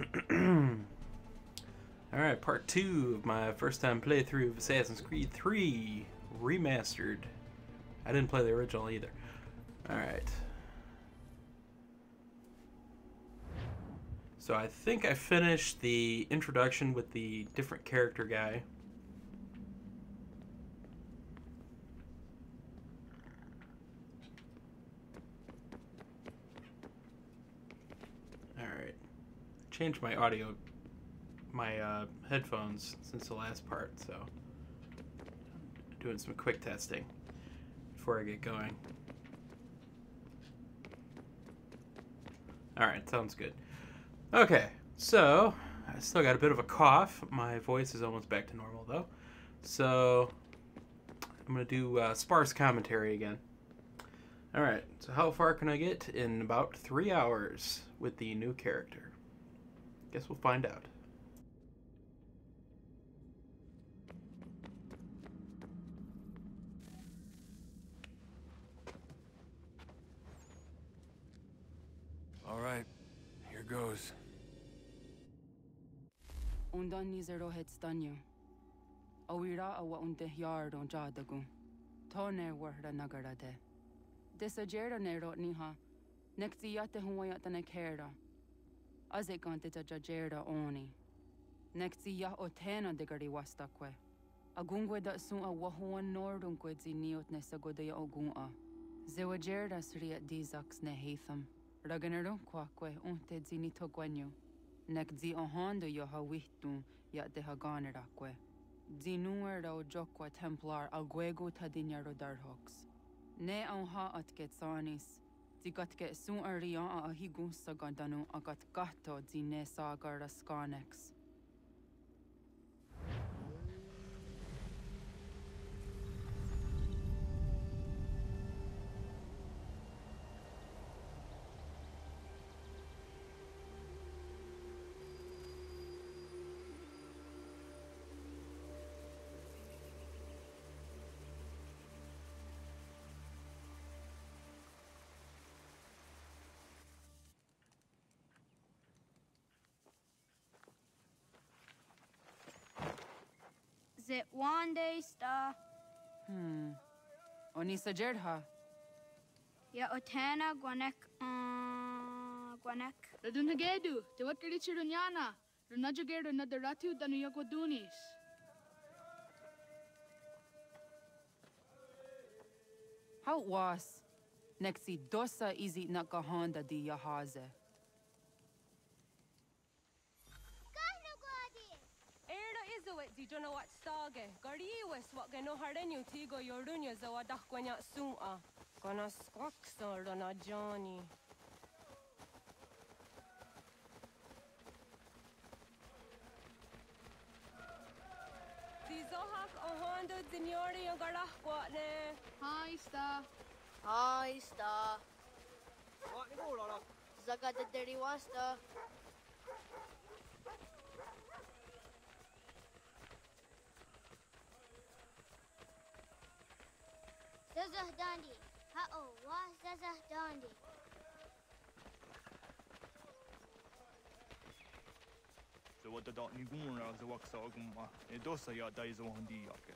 Alright, part 2 of my first time playthrough of Assassin's Creed 3 Remastered. I didn't play the original either. Alright. So I think I finished the introduction with the different character guy. Alright. Changed my audio, my headphones since the last part, so I'm doing some quick testing before I get going. Alright, sounds good. Okay, so I still got a bit of a cough. My voice is almost back to normal though. So I'm going to do sparse commentary again. Alright, so how far can I get in about 3 hours with the new character? Guess we'll find out. Alright, here goes. Undan nizero het stanyo. Awira awa unte yardo jadagu. Tone warda nagarade. Desajera nero niha. Nektiyate huwayata nekera. Azekante tajajera oni. Nektiya otena degari wastakwe. Agungwe da sun a wahuan nordunkwe ziniot nesagodaya ogun'a. Zewajera sriat dizax nehatham. Raganero kwakwe unte zinito gwenyo. Nek zi ohando yo hawihtun ya de haganerakwe. Zinuero jokwa templar agwego tadinyaro darhox. Ne ha at getsanis. Zigatke sun arian a higun sagandanu agat gato zine sagar raskanex. Zit one day star. Oni sajerha. Ya otana gwanek gwanek. Radunagedu, te wat kalichirunyana. Runajagedu na daratu danu yagodunis. How was? Nexi dosa izi nakahanda di yahaze. Di don't know what stage. Gari was what gano hardenyu tigo yorunya zawadah kwanya sua. Gonna squawk sort on a Johnny. Tizohak ohando zinyori yung garah kwatne. Hi, Sta. Hi, Sta. Zaga the dirty wasta. Zazah dandi. Ha-oh, wa zazah dandi. So what the dot ni gumra za waksa gumma. E dosa ya dai zo handi yake.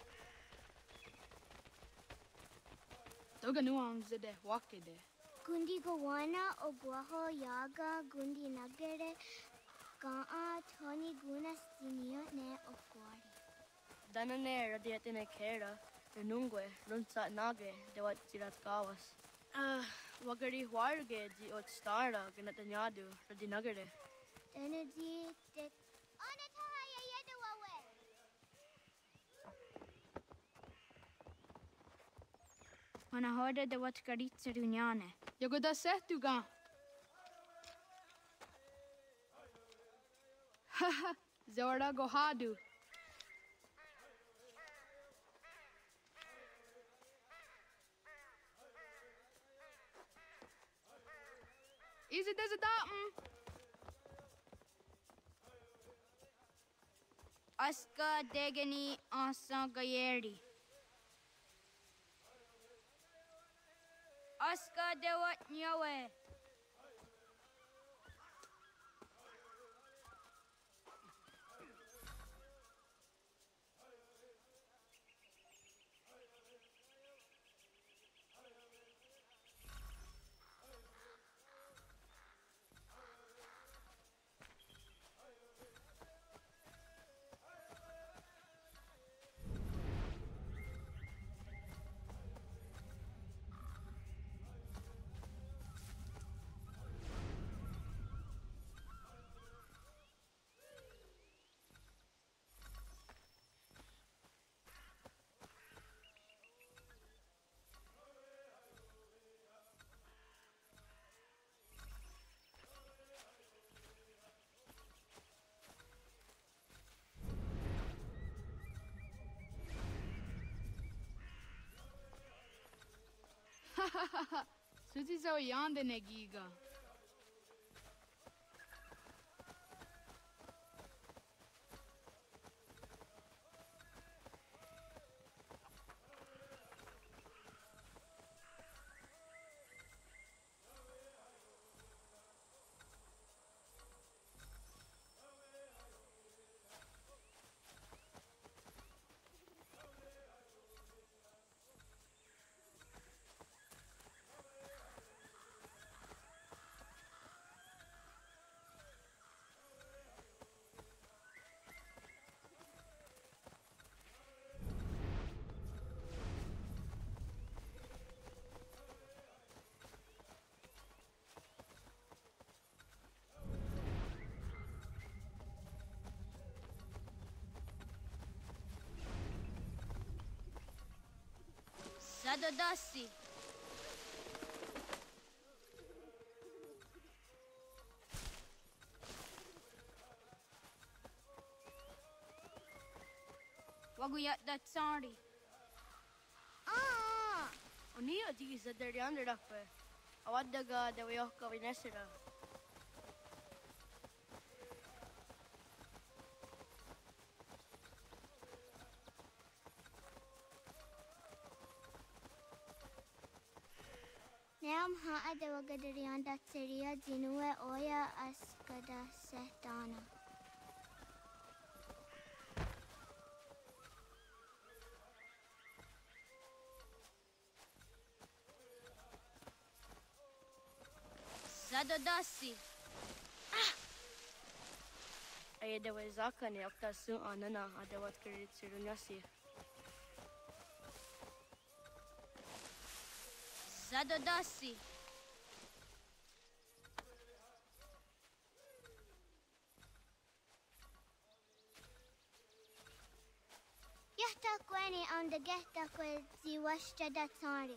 Toga nuam zede wakede. Gundi gawana o guaho yaga gundi nagere. Ga'a toni gunas dinio ne okwari. Danane radiatine kera. Renungwe, runsa nage, de wat zirat gawas. Wagari huarge di ot stara, ganatanyadu, radinagare. Energy tek. Ona tahaya yedu awe. Ona hoda de wat karitsa runyane. Yagoda sehtuga. Haha, Zora gohadu. Is it as a datum? Aska degani asa gayeri. Aska dewat nyawe. Suzi zo yande ne giga. Zadodasi. Waguyat that sorry. Ah! Oni adi zadar yonder dakwe. Awadaga da wayoka vinesira. Nam haada wagadarianda seria jinue oya askada sehtana. Zadodasi. Ay da wazaka ni akta su anana adawat kirit sirunyasi. Zadodasi. Yahta kweni on the gehta kwe ziwashta datsari.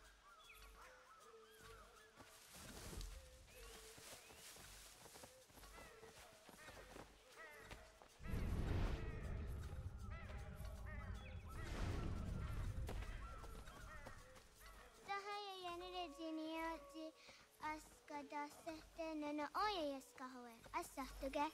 Sahaya yanire jinia ji askada sehte nana oya yaskahoe. Asahtuge.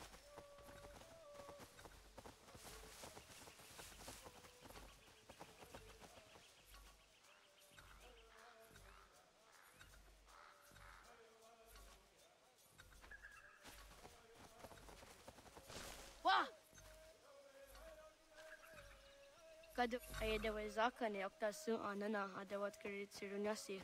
Wah! Kadu ay da wazaka ni akta su anana adawat kirit sirunyasi.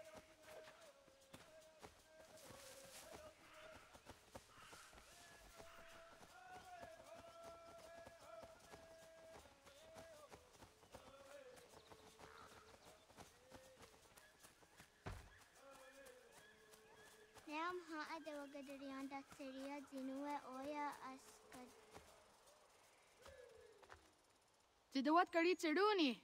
Nam haada wagadarianda seria jinue oya askada. Tidawat karit siruni.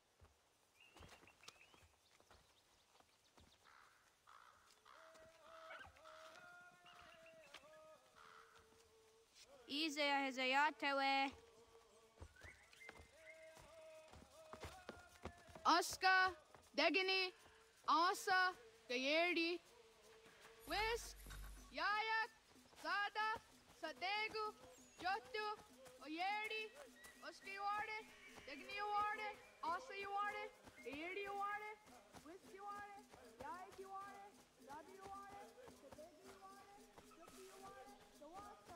Izaya hezayatewe. Aska, Degini, Asa, Gayerdi, Whisk, Yayak, Sada, Sadegu, Jotu, Oyerdi, Oska you want it, Degini you want it, Asa you want it, Gayerdi you want it, Whisk you want it, Yayak you want it, Sada you want it, Sadegu you want it, Jotu you want it, Dawasa,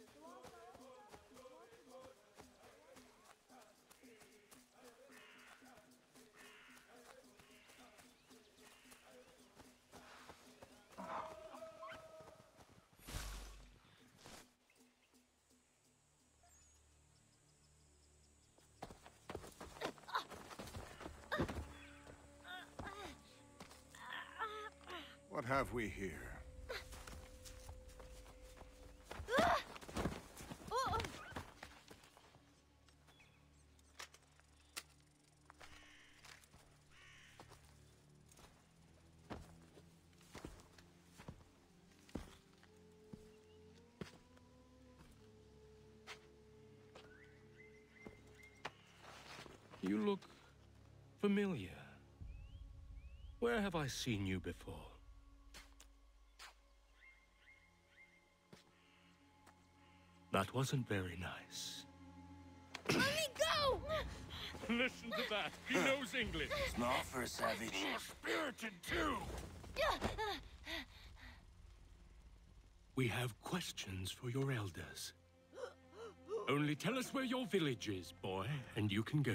What have we here? You look familiar. Where have I seen you before? That wasn't very nice. Let me go! Listen to that. He knows English. Smart for a savage. You're spirited too. We have questions for your elders. Only tell us where your village is, boy, and you can go.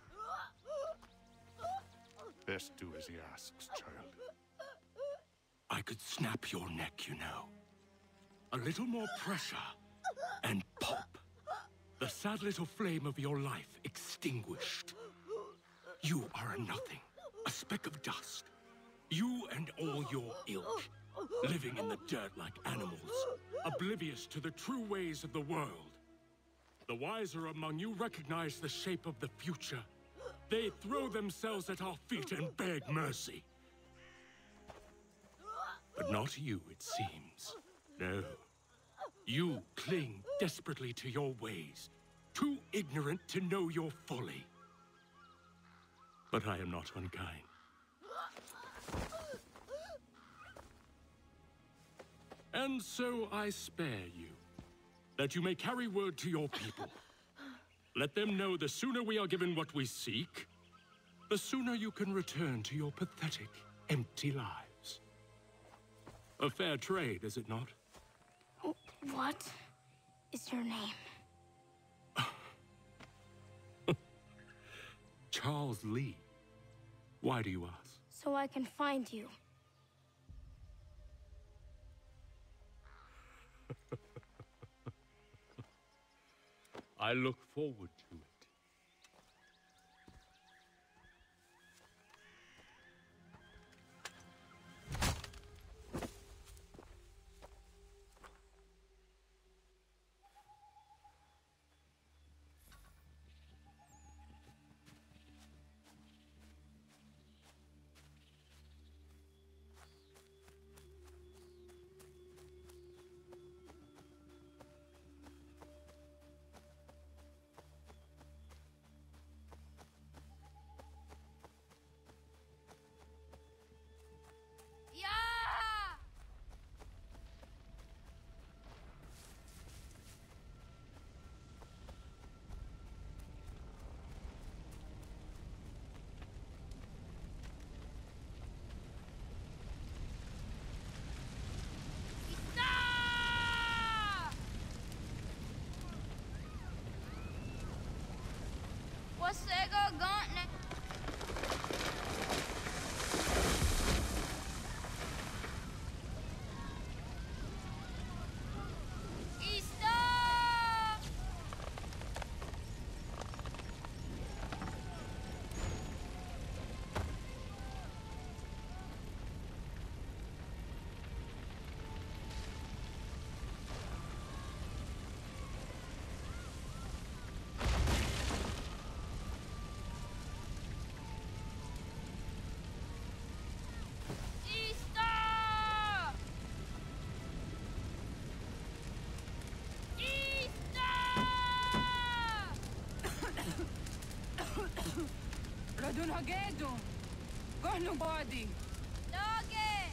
Best do as he asks, child. I could snap your neck, you know. A little more pressure, and pop. The sad little flame of your life extinguished. You are a nothing, a speck of dust. You and all your ilk, living in the dirt like animals, oblivious to the true ways of the world. The wiser among you recognize the shape of the future. They throw themselves at our feet and beg mercy. But not you, it seems. No. You cling desperately to your ways, too ignorant to know your folly. But I am not unkind. And so I spare you, that you may carry word to your people. Let them know the sooner we are given what we seek, the sooner you can return to your pathetic, empty lives. A fair trade, is it not? What is your name? Charles Lee. Why do you ask? So I can find you. I look forward to it. Sego gauntlet. Radun hagedu. Gonu body. Doge.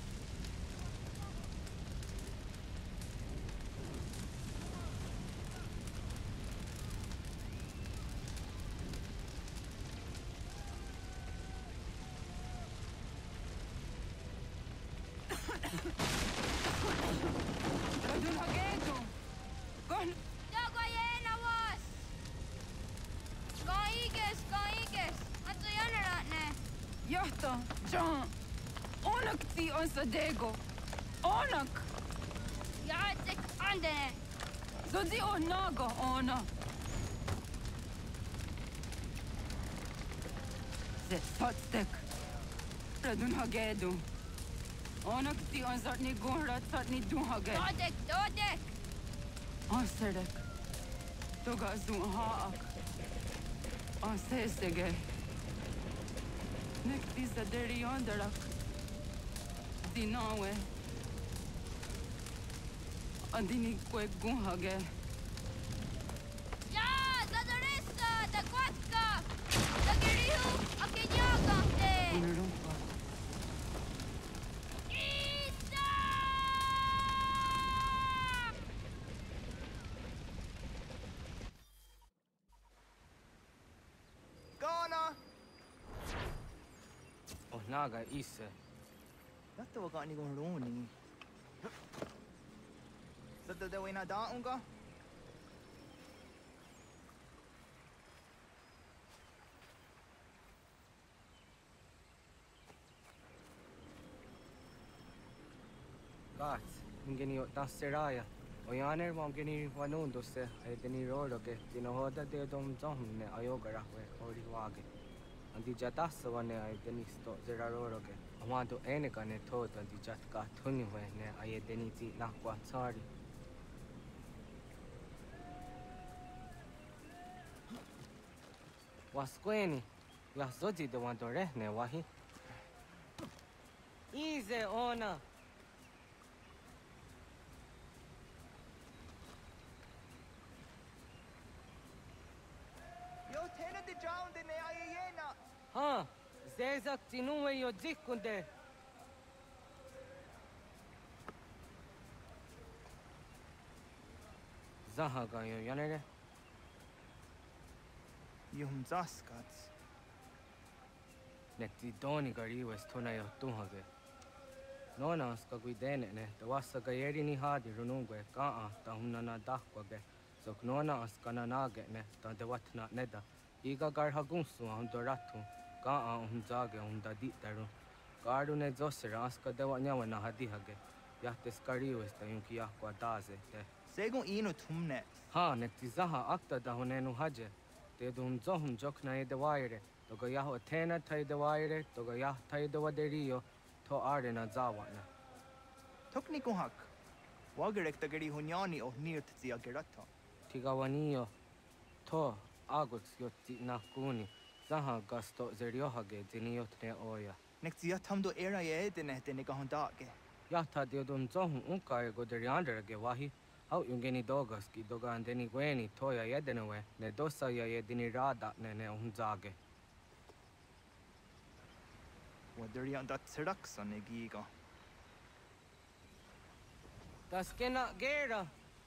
Radun hagedu. Gonu. Dogo yena was. Kaiges. Atso yanaratne. Yahta, John. Onak ti on sadego. Onak. Yatsik andene. Zodi onaga ona. Zet satstek. Radun hagedu. Onak ti on zartni gunrat zartni dun haged. Dodek. Ansedek. Toga zun haak. Ansesege. Nekti zaderi ondarak. Dinawe. Andini kwe gunhage. Ya, zadaresta, da kwatka. Da girihu, akinyaga te. Unrumpa. naga isse. Yatta waka ni gon roni. Sadda de wena da unga? Gats, ingeni o tasseraya. O yaner mongeni wanundo se ay deni roro ke tinohoda de dom ne ayogara we ori wage. Andi jatassa wane ay deni sto zeraroro ke. Amanto eneka ne tot andi jatka thuni we ne ay deni ti nakwa tsari. Wasqueni, yasoti de wanto rehne wahi. Easy ona. Yo tena de jaun de ne ayena. Ha, zezak tinuwe yo dikunde. Zaha ga yo yanere. Yum zaskats. Nekti doni gari wes tona yo tuhage. Nona ska guidene ne, te wassa gayeri ni hadi runungwe kaa ta hunana dakwage. Sok nona askana nage ne, ta de watna neda. Iga gar hagunsu hundo ratu, kaa hunzage hunda ditaru. Garu ne zosera aska de wanyawa na hadihage. Yahtes kari wes ta yunki yakwa daze te. Segun ino tumne. Ha, nekti zaha akta da hunenu haje. Te dun zohum jokna e de waire. Toga yaho tena tai de waire, toga yah tai de waderio. To arena zawana. Tokni ko hak. Wagerek ta gari hunyani o nirt zia gerata. Tigawanio. To aguts yotti nakuni. Zaha gasto zeriohage ziniotne oya. Nek zia tamdo era ye de ne kahondake. Yahta diodun zohum unka e goderianderage wahi. Hau yungeni dogaski doga andeni gweni toya yedenewe. Ne dosa ya yedini rada ne unzage. Waderi anda tsiraksa ne giga. Das kena gera.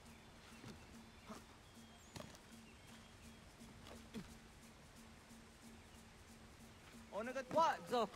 Onagat what zok?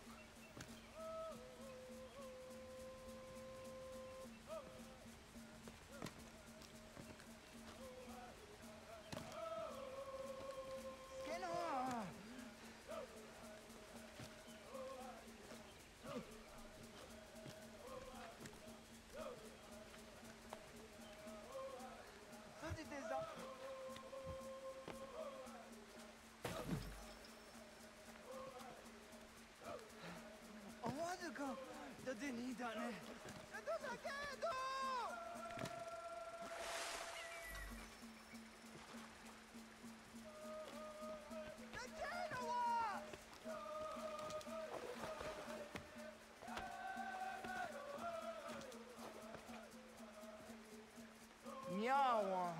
Miawa.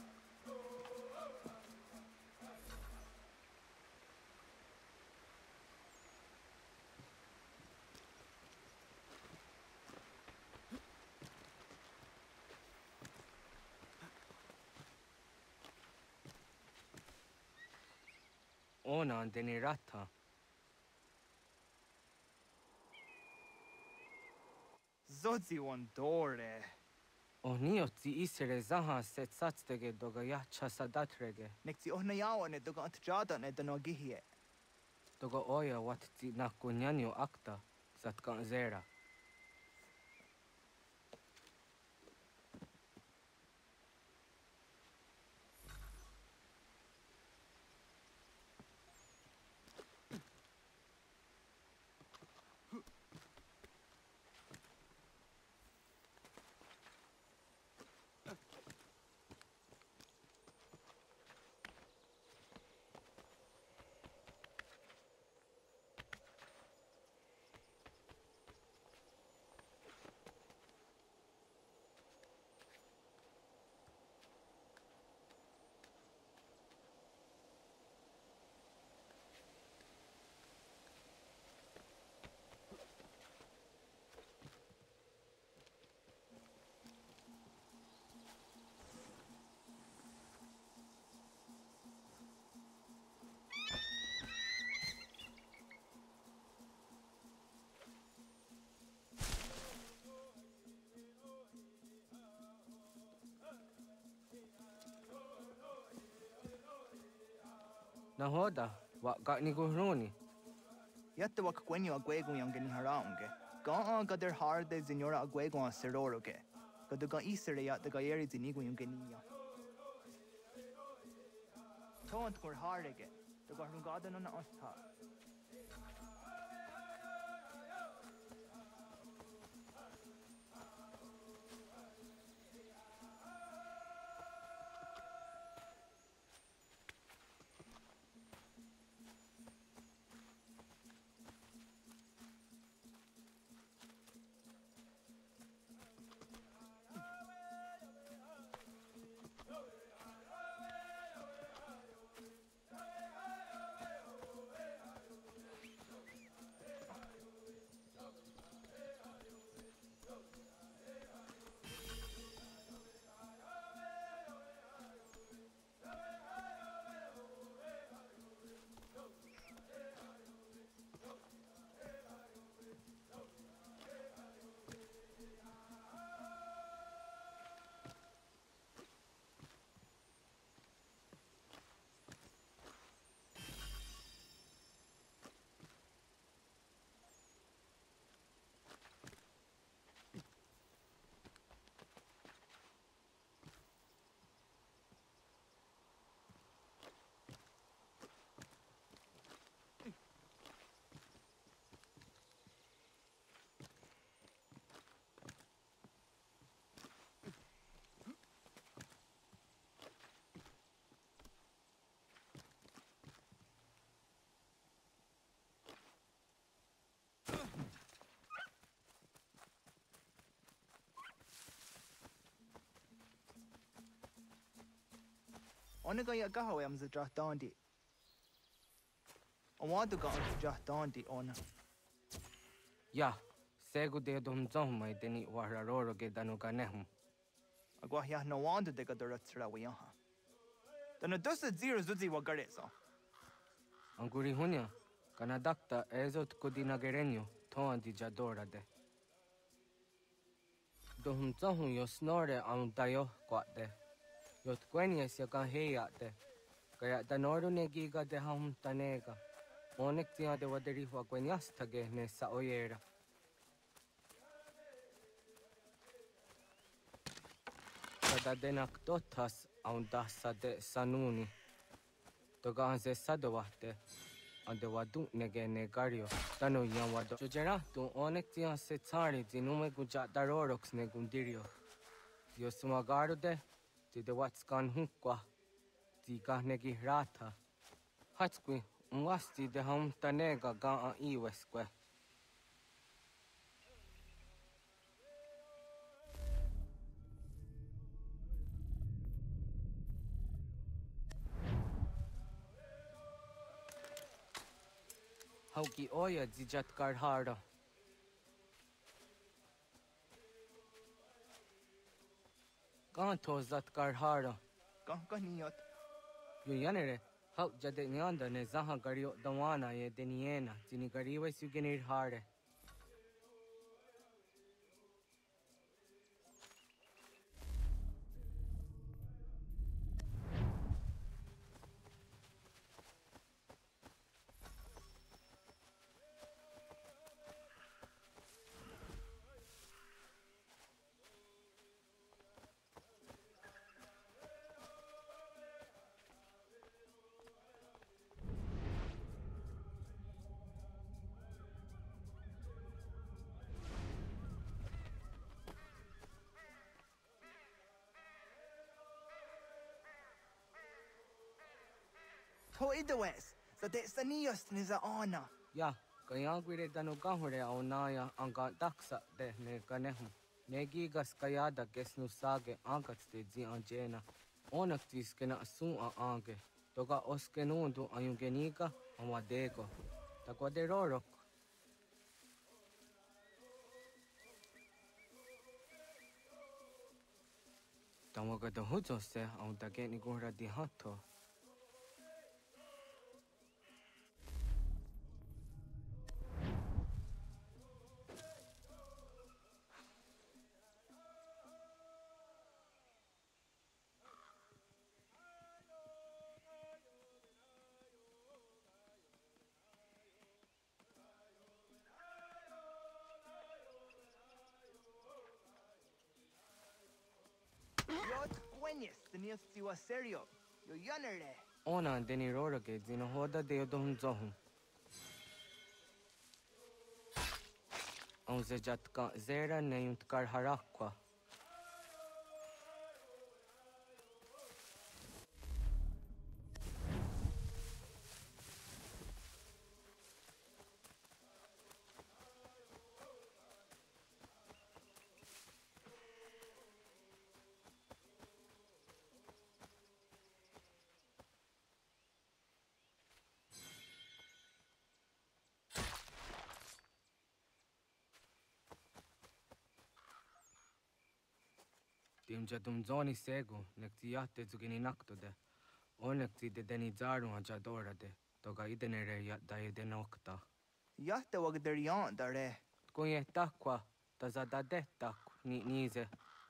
Ona andeni rata. Zodzi wandore. Oniotzi isere zaha set satstege doga yacha sadatrege. Nekti ohna yawa ne doga antjada ne dano gihie. Doga oya watzi nakunyanyo akta zatkan zera. Na hoda, wa ga ni guruni. Yatte wak kwenyo agwego yang geni haraunge. Ga ga der harde signora agwego a seroroge. Ga de ga isere ya de ga yeri zinigo yung genia. Tont kur harege. De ga rungada no na osta. Onega ya gaho am za drahtandi. Awadu ga am drahtandi ona. Ya, segu de dum zom mai deni wararoro ge danu ganehum. Agwa ya no wandu de ga doratsra wiyaha. Danu dosa zero zuzi wa gareso. Anguri hunya, kanadakta ezot kudina gerenyo, toandi jadora de. Dum zohun yo snore am dayo kwate. Yot kwenyes ya kan heyate. Kaya danoru ne giga de ham tanega. Onek tia de waderi wa kwenyas tage ne sa oyera. Kada denak dotas aun dasa de sanuni. Toga anse sadowate. Ande wadu nege negario. Tano yan wado. Jojera tu onek tia se tsari zinume guja darorox ne gundirio. Yo sumagaru de. Ti de watskan hunkwa. Ti kahnegi rata. Hatskwi, mwasti de ham tanega ga a iweskwe. Hauki oya zijat karhara. Kanto zat karhara. Kaniyot. Yo yanere, hau jade nyanda ne zaha gario dawana ye deniena, zini gariwe sugenir hare. To idawes, sa de saniyos ni za ona. Ya, kaya gwire dano gahure aunaya anga daksa de ne ganehum. Negigas kayada gesnu sage angats de zi anjena. Onaktis kena asun a ange. Toga oskenundu ayungenika amadego. Takwa de rorok. Tamaga da hujo se aun dageni gura di hato. Gwenyes, the near Siwa Serio. You're yonder there. Ona deni rorage zino hoda de yodon zohun. Onze jatka zera ne yuntkar harakwa. Timja zoni sego, nekti yatte zugini nakto de. Onekti de deni zaru ajadora de. Toga idenere yat da idenokta. Yatte wag der yon dare. Kunye takwa, tazada de tak, ni nize.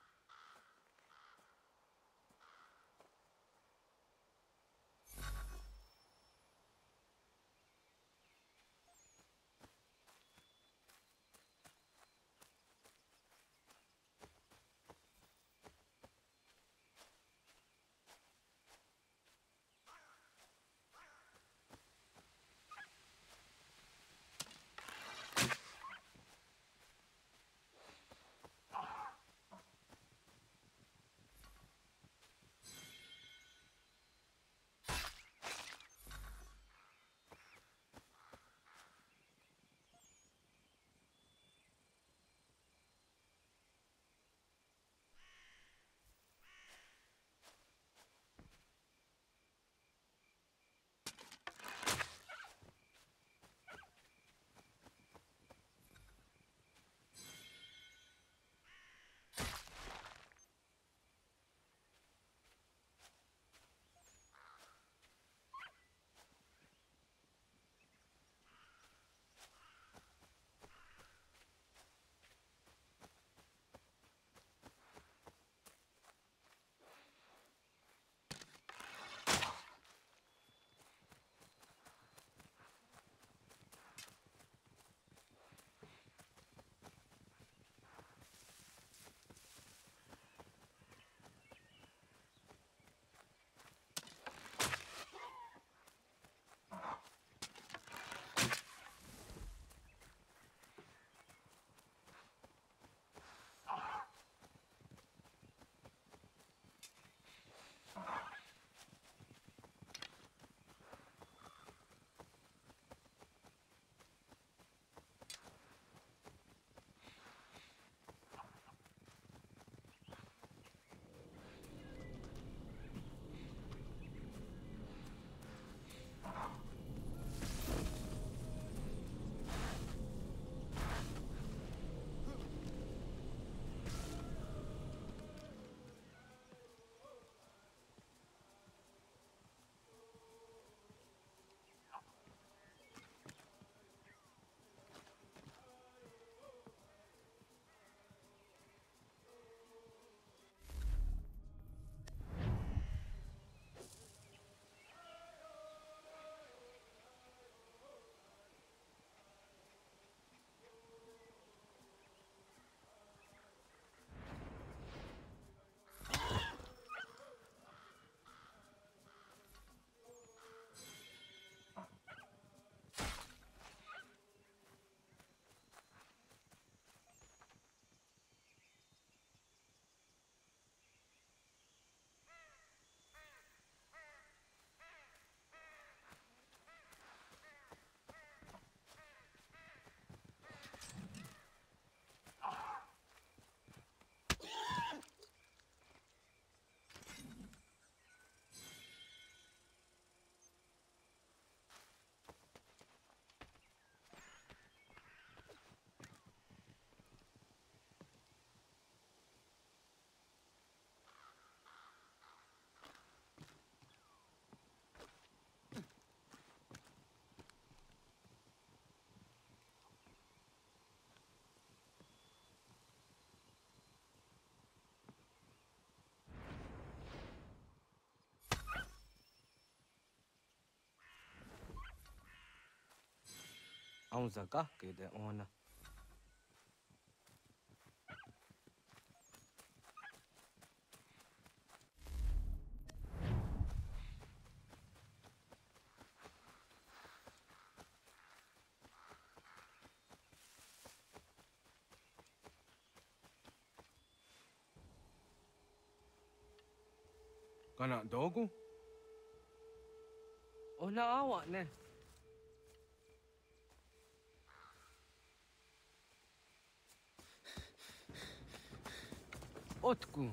Auza gahke de ona. Kana dogu? Oh na awa ne. Otku.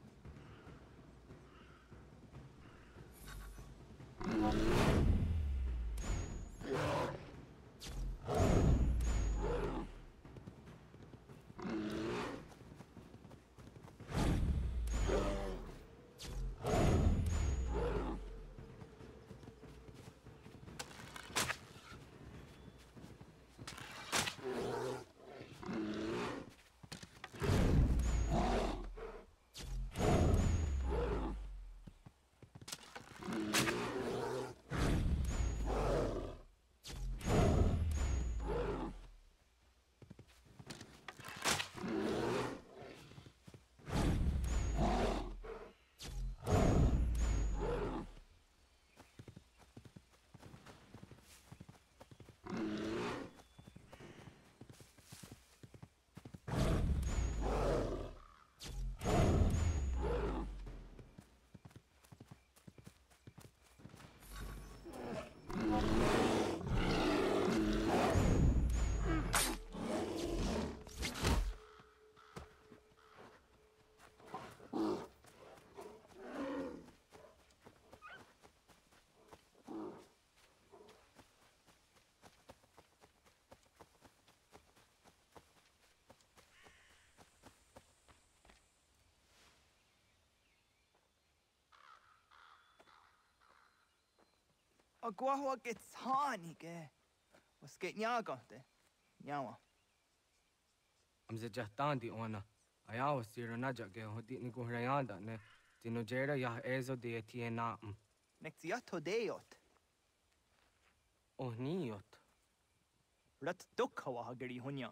Agua gets hanige. Was geht nyagate? Nyawa. Amze jahtandi ona. Ayawa siro najage hodi ni guhrayanda ne. Tino jera yah ezo de tiena. Nexiato deot. Oh niot. Rat dukhawa hageri hunya.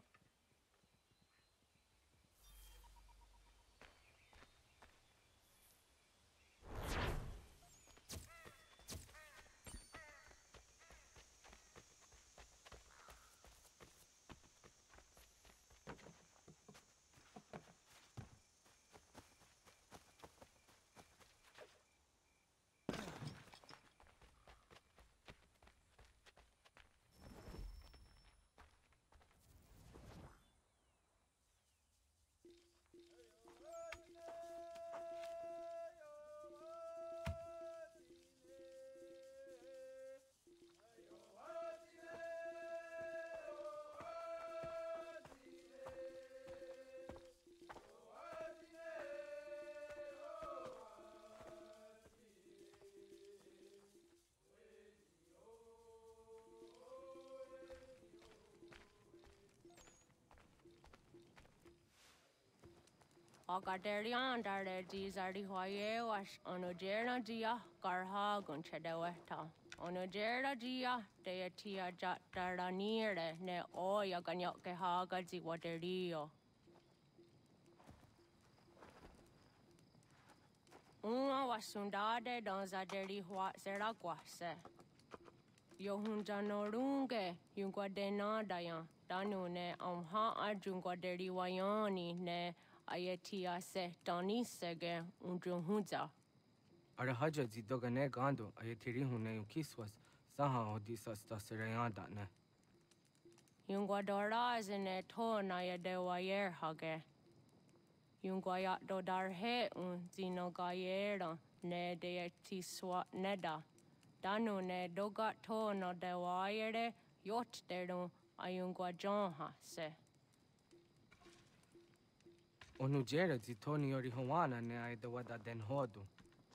Ogaderian dare Gizardi Hoye was Onogera Gia Garha Gunchedeweta. Onogera Gia Deatia Jataranire ne Oya Ganyoke Haga Ziwaterio. Una was Sundade Donzaderi Hua Zeraguase. Yohunjanorunge Yunguadena Dayan Danune Amha Ajunguaderi Wayani ne Ayetia se Donisege Unjunhuza. Arahaja zidogane gando ayetiri hune ukiswas saha odisa stasirayanda ne. Yunguadora zine tona yadewayer hage. Yunguayat dodarhe zinogayera ne deetiswa neda. Danu ne dogat tono dewayere yot deru ayunguajonha se. Onujera zitoni yori hawana ne aidawada den hodu.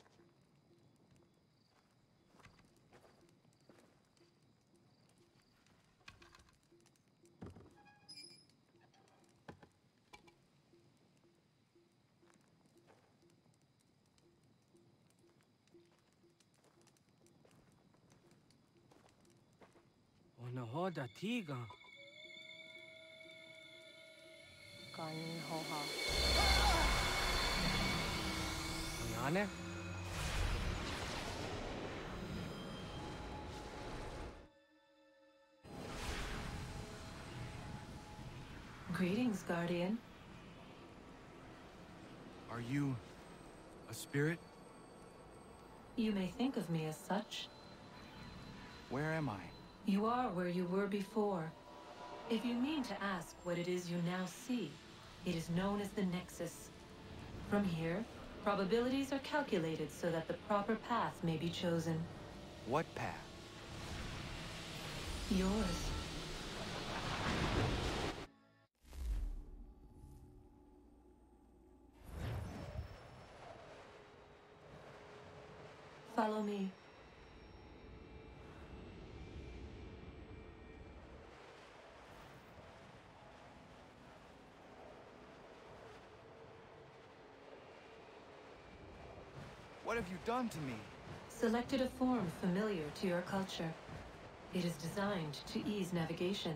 Ona hoda tiga. Kan hoha. Oyane? Greetings, Guardian. Are you a spirit? You may think of me as such. Where am I? You are where you were before. If you mean to ask what it is you now see, it is known as the Nexus. From here, probabilities are calculated so that the proper path may be chosen. What path? Yours. Follow me. What have you done to me? Selected a form familiar to your culture. It is designed to ease navigation.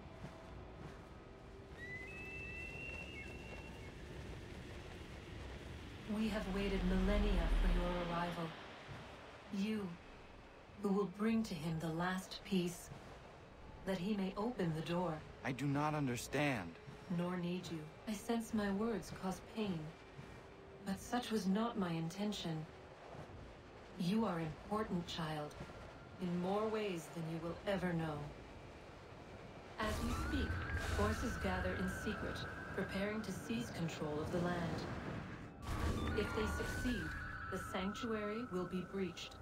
We have waited millennia for your arrival. You, who will bring to him the last piece, that he may open the door. I do not understand. Nor need you. I sense my words cause pain. But such was not my intention. You are important, child, in more ways than you will ever know. As we speak, forces gather in secret, preparing to seize control of the land. If they succeed, the sanctuary will be breached.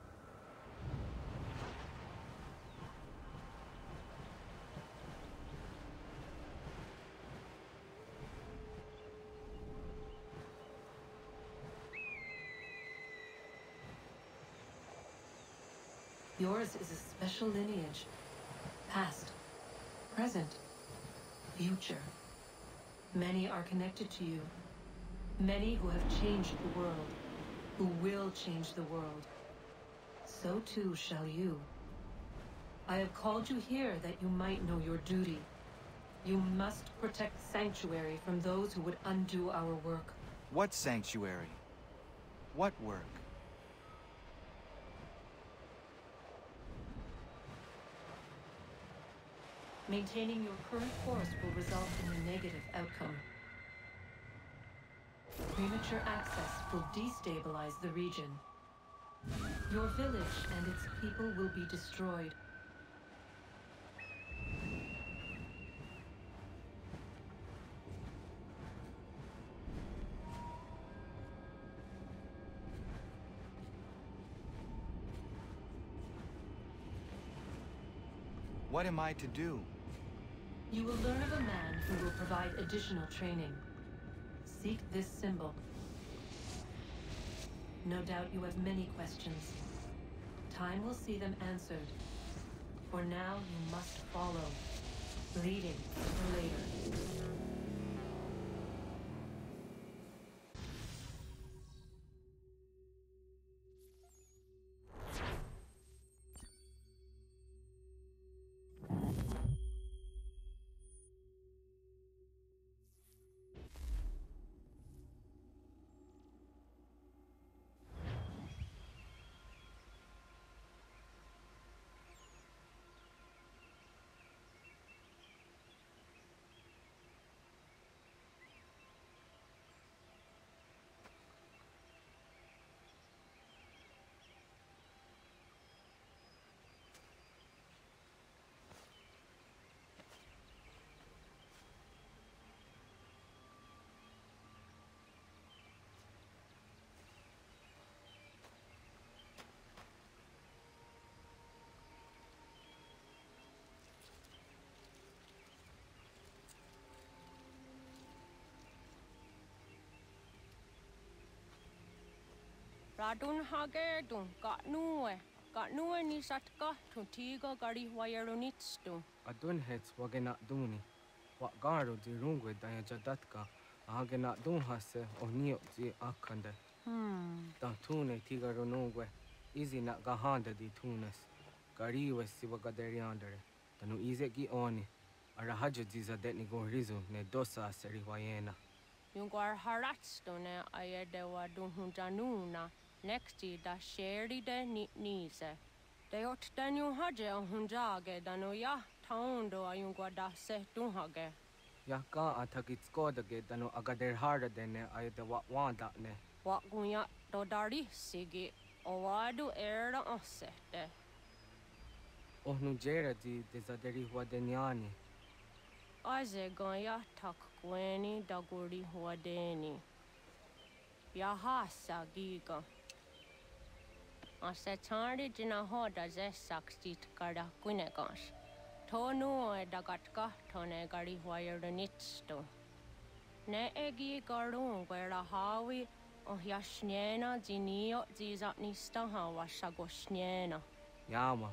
Yours is a special lineage. Past, present, future. Many are connected to you. Many who have changed the world, who will change the world. So too shall you. I have called you here that you might know your duty. You must protect Sanctuary from those who would undo our work. What sanctuary? What work? Maintaining your current course will result in a negative outcome. Premature access will destabilize the region. Your village and its people will be destroyed. What am I to do? You will learn of a man who will provide additional training. Seek this symbol. No doubt you have many questions. Time will see them answered. For now, you must follow, leading for later. Radun hagerdun, got nue ni satka, tuntigo gari wayarunitstu. Adun hets wagena duni. What garo di rungwe daya jadatka, ahagena dun hase o nio zi akande. Dan tune tiga runungwe, izi na gahanda di tunes. Gariwe si wagaderiandere, tanu ize gi oni. Arahajo ziza detni go rizu ne dosa seri wayena. Yungar haratstu ne ayedewa dun hunjanuna. Nexti da sheri de nitnize. De ot danu haje o hunjage danu ya taundo ayungwa da se dunhage. Ya ka atakitskoda danu agader harda dene ayede wa wanda ne. Wa gunya do dari sigi. Owadu era osete. Ohnu jera di desaderi huadeniani. Aze goya tak kweni daguri huadeni. Yahasa giga. Ase tari jina hoda zesaksit kada kunegas. Tonu e dagatka tone gari huayernitsto. Ne egi garun gwera hawi o yashniena zinio zizatnista hawa shagosniena. Yama.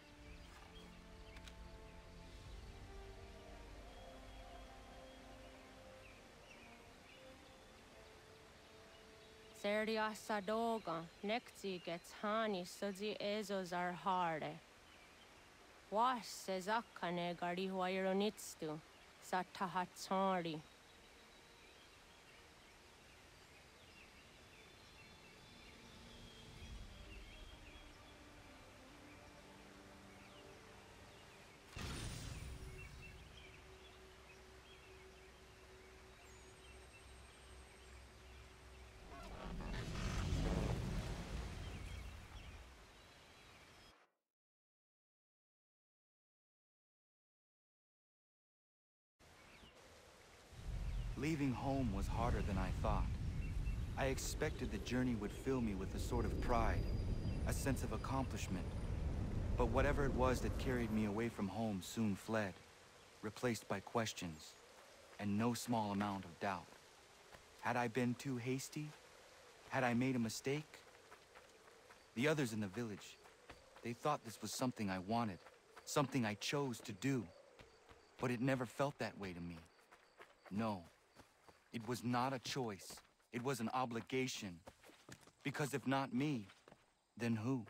Seria sadoga, nekti gets hani suzi ezos are harde. Was sezakane gari huayronitstu, satahatsari. Leaving home was harder than I thought. I expected the journey would fill me with a sort of pride, a sense of accomplishment. But whatever it was that carried me away from home soon fled, replaced by questions, and no small amount of doubt. Had I been too hasty? Had I made a mistake? The others in the village, they thought this was something I wanted, something I chose to do. But it never felt that way to me. No. It was not a choice. It was an obligation. Because if not me, then who?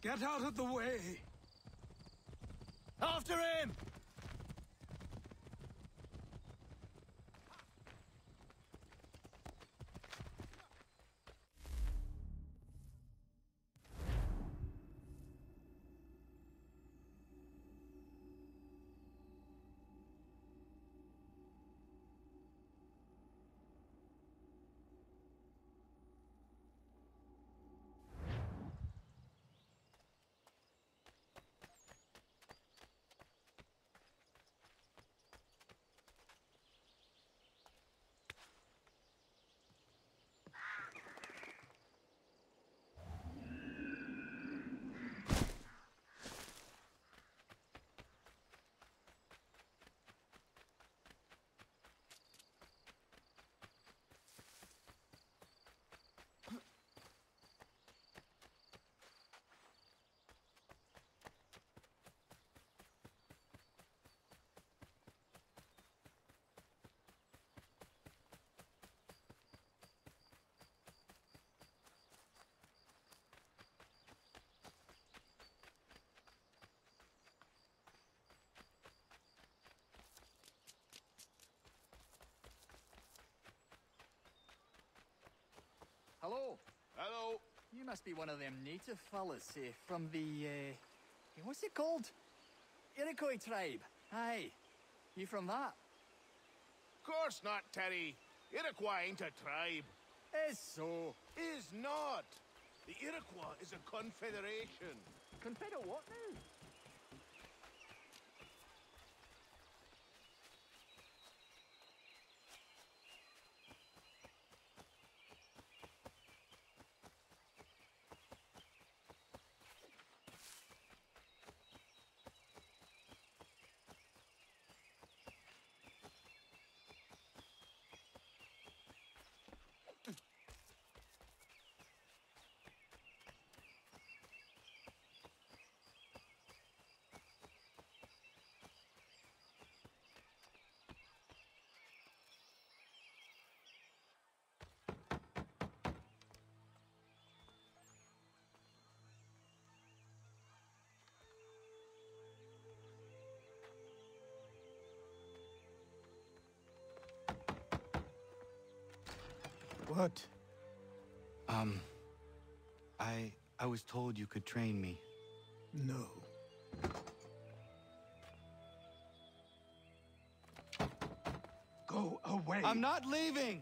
Get out of the way! After him! Hello. Hello. You must be one of them native fellas, from the, what's it called? Iroquois tribe. Aye. You from that? Course not, Terry. Iroquois ain't a tribe. Is so. Is not. The Iroquois is a confederation. Confederate what now? What? I was told you could train me. No. Go away! I'm not leaving!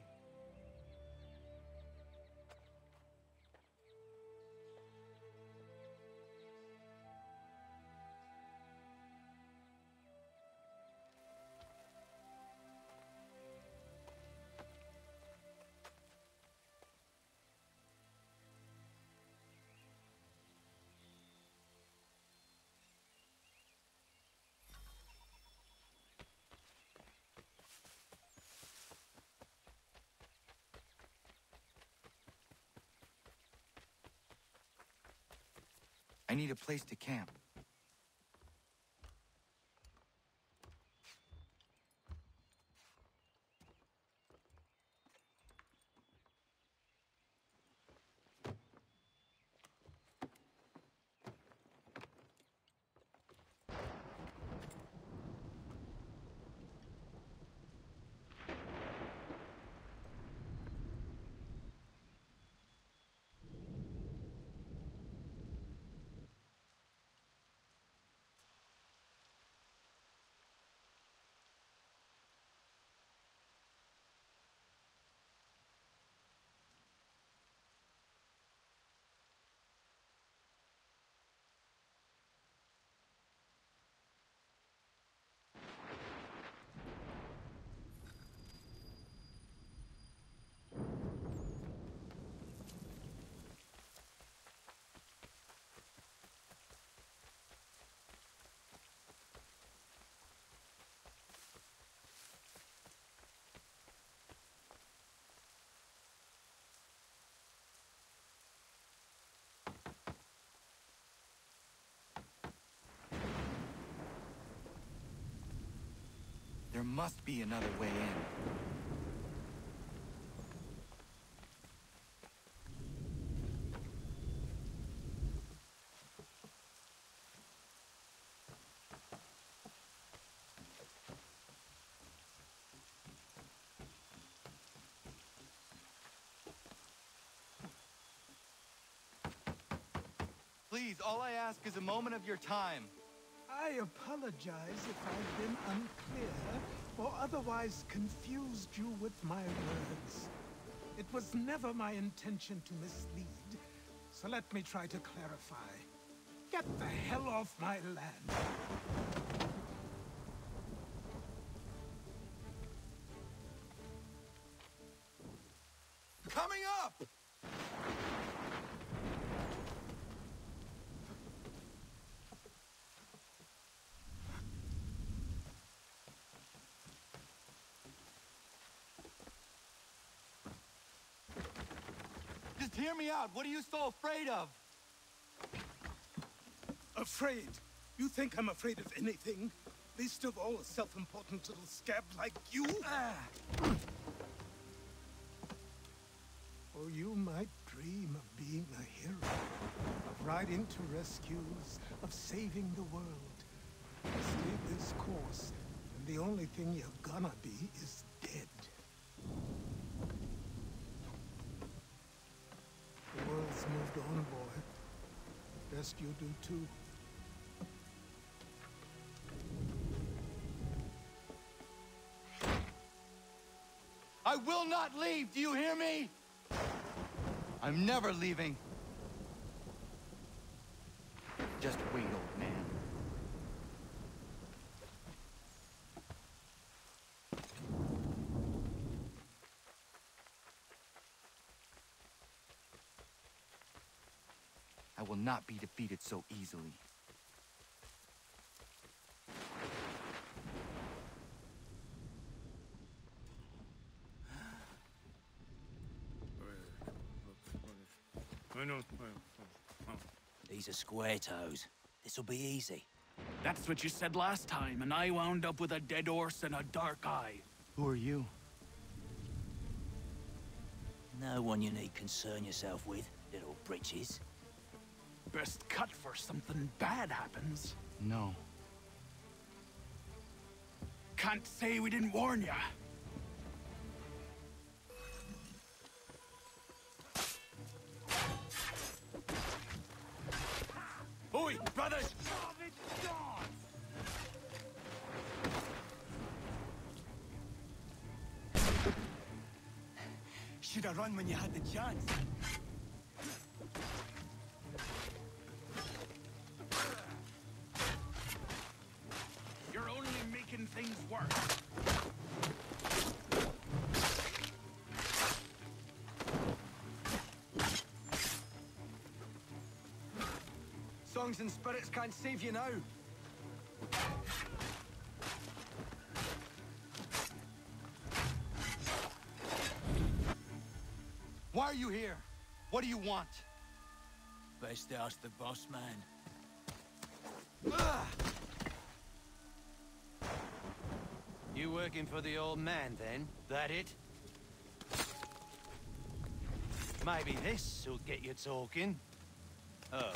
I need a place to camp. There must be another way in. Please, all I ask is a moment of your time. I apologize if I've been unclear or otherwise confused you with my words. It was never my intention to mislead, so let me try to clarify. Get the hell off my land. Coming up! Just hear me out. What are you so afraid of? Afraid? You think I'm afraid of anything? Least of all a self-important little scab like you? Or you might dream of being a hero, of riding to rescues, of saving the world. Stay this course, and the only thing you're gonna be is dead. The world's moved on, boy. Best you do too. I will not leave, do you hear me? I'm never leaving. Just wait, old man. I will not be defeated so easily. These are square toes. This'll be easy. That's what you said last time, and I wound up with a dead horse and a dark eye. Who are you? No one you need concern yourself with, little britches. Best cut for something bad happens. No. Can't say we didn't warn ya. Oi, brothers! Should have run when you had the chance. You're only making things worse. Songs and spirits can't save you now. Why are you here? What do you want? Best ask the boss man. You working for the old man, then? That it? Maybe this'll get you talking. Oh.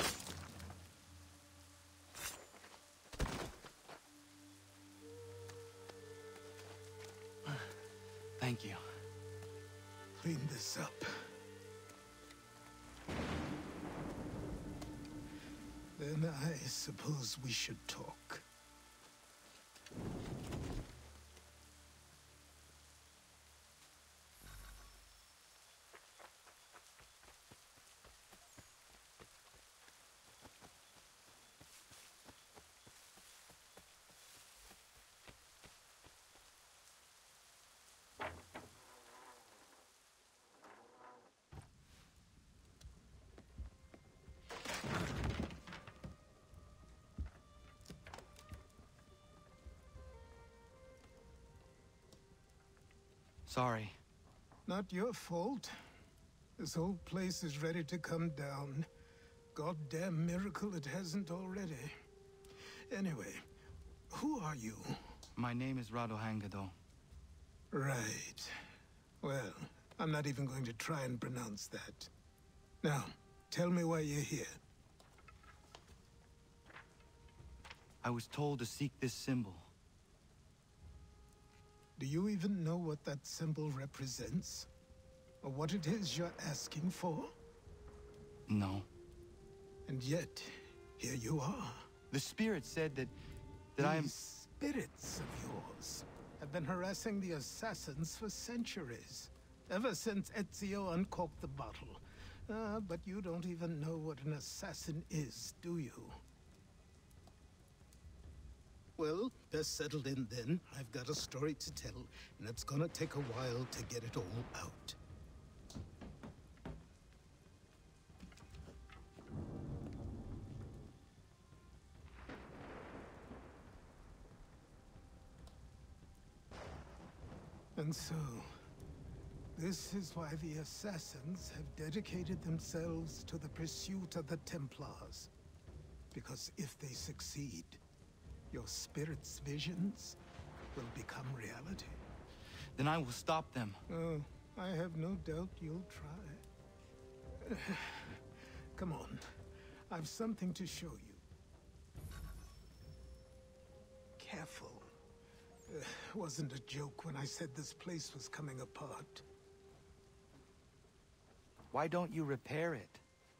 Thank you. Clean this up. Then I suppose we should talk. Sorry. Not your fault. This whole place is ready to come down. Goddamn miracle it hasn't already. Anyway, who are you? My name is Radohangado. Right. Well, I'm not even going to try and pronounce that. Now, tell me why you're here. I was told to seek this symbol. Do you even know what that symbol represents? Or what it is you're asking for? No. And yet, here you are. The spirit said that I am... These spirits of yours have been harassing the assassins for centuries. Ever since Ezio uncorked the bottle. But you don't even know what an assassin is, do you? Well, best settled in then. I've got a story to tell, and it's gonna take a while to get it all out. And so, this is why the Assassins have dedicated themselves to the pursuit of the Templars. Because if they succeed, your spirit's visions will become reality. Then I will stop them. Oh, I have no doubt you'll try. Come on, I've something to show you. Careful. Wasn't a joke when I said this place was coming apart. Why don't you repair it?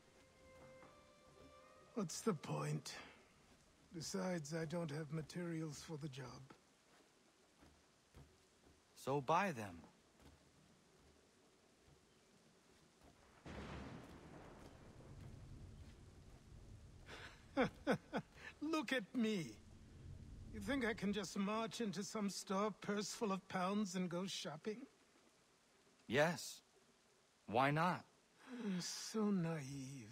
What's the point? Besides, I don't have materials for the job. So buy them. Look at me. You think I can just march into some store, purse full of pounds, and go shopping? Yes. Why not? So naive.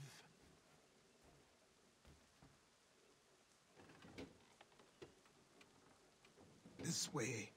This way.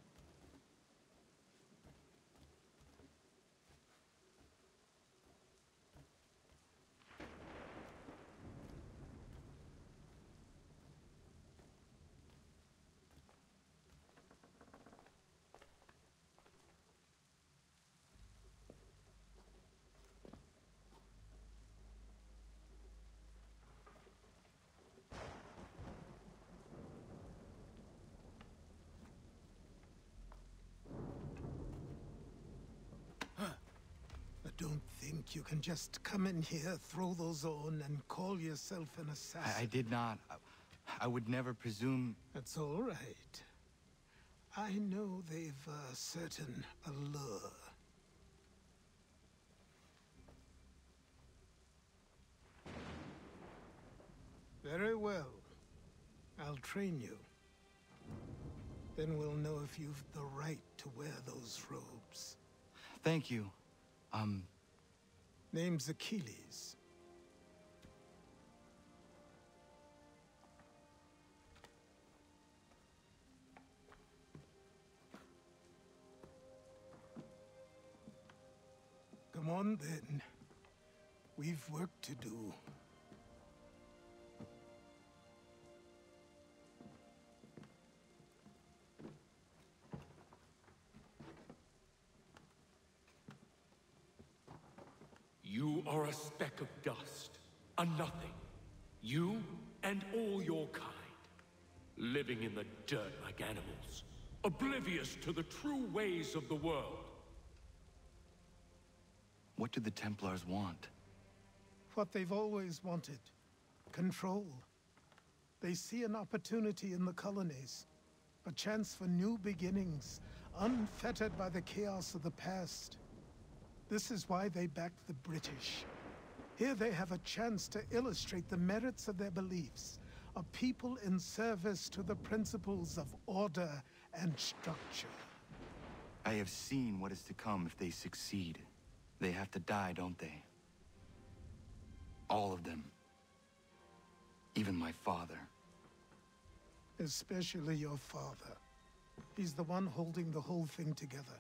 Don't think you can just come in here, throw those on, and call yourself an assassin. I did not. I would never presume... That's all right. I know they've a certain allure. Very well. I'll train you. Then we'll know if you've the right to wear those robes. Thank you. Name's Achilles. Come on, then. We've work to do. You are a speck of dust, a nothing. You and all your kind. Living in the dirt like animals. Oblivious to the true ways of the world. What do the Templars want? What they've always wanted. Control. They see an opportunity in the colonies. A chance for new beginnings, unfettered by the chaos of the past. This is why they backed the British. Here they have a chance to illustrate the merits of their beliefs. A people in service to the principles of order and structure. I have seen what is to come if they succeed. They have to die, don't they? All of them. Even my father. Especially your father. He's the one holding the whole thing together.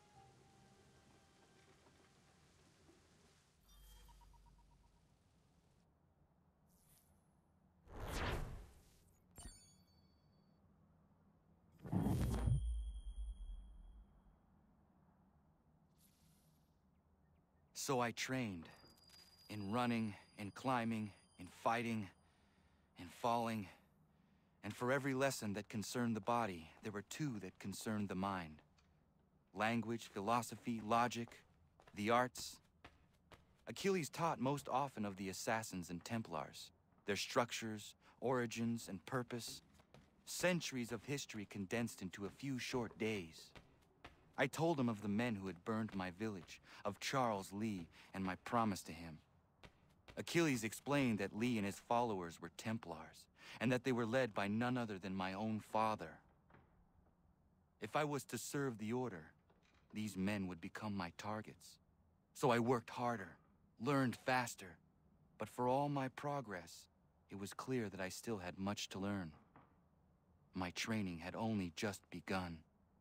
So I trained. In running, in climbing, in fighting, in falling. And for every lesson that concerned the body, there were two that concerned the mind. Language, philosophy, logic, the arts. Achilles taught most often of the Assassins and Templars, their structures, origins, and purpose. Centuries of history condensed into a few short days. I told him of the men who had burned my village, of Charles Lee, and my promise to him. Achilles explained that Lee and his followers were Templars, and that they were led by none other than my own father. If I was to serve the Order, these men would become my targets. So I worked harder, learned faster, but for all my progress, it was clear that I still had much to learn. My training had only just begun.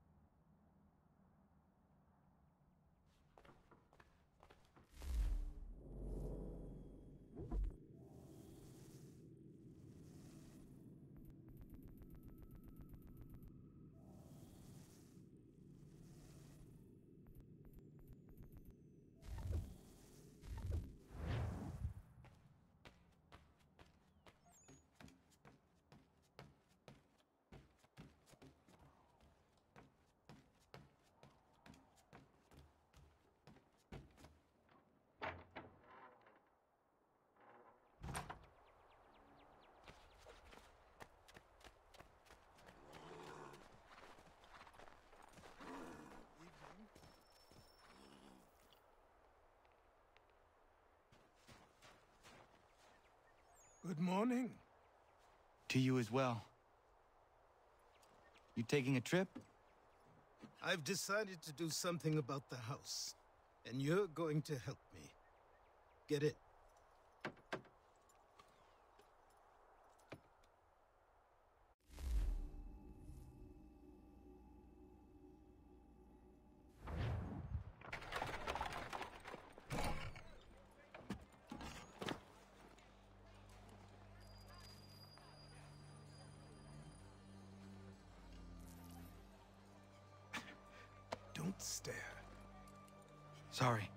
Good morning. To you as well. You taking a trip? I've decided to do something about the house, and you're going to help me. Get it? Don't stare. Sorry.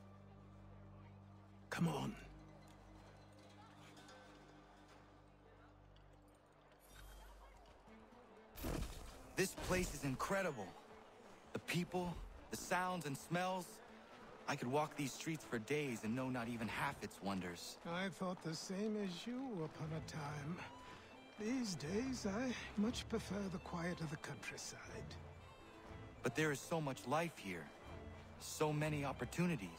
Come on. This place is incredible. The people, the sounds and smells. I could walk these streets for days and know not even half its wonders. I thought the same as you upon a time. These days, I much prefer the quiet of the countryside. But there is so much life here. So many opportunities.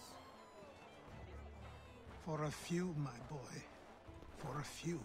For a few, my boy. For a few.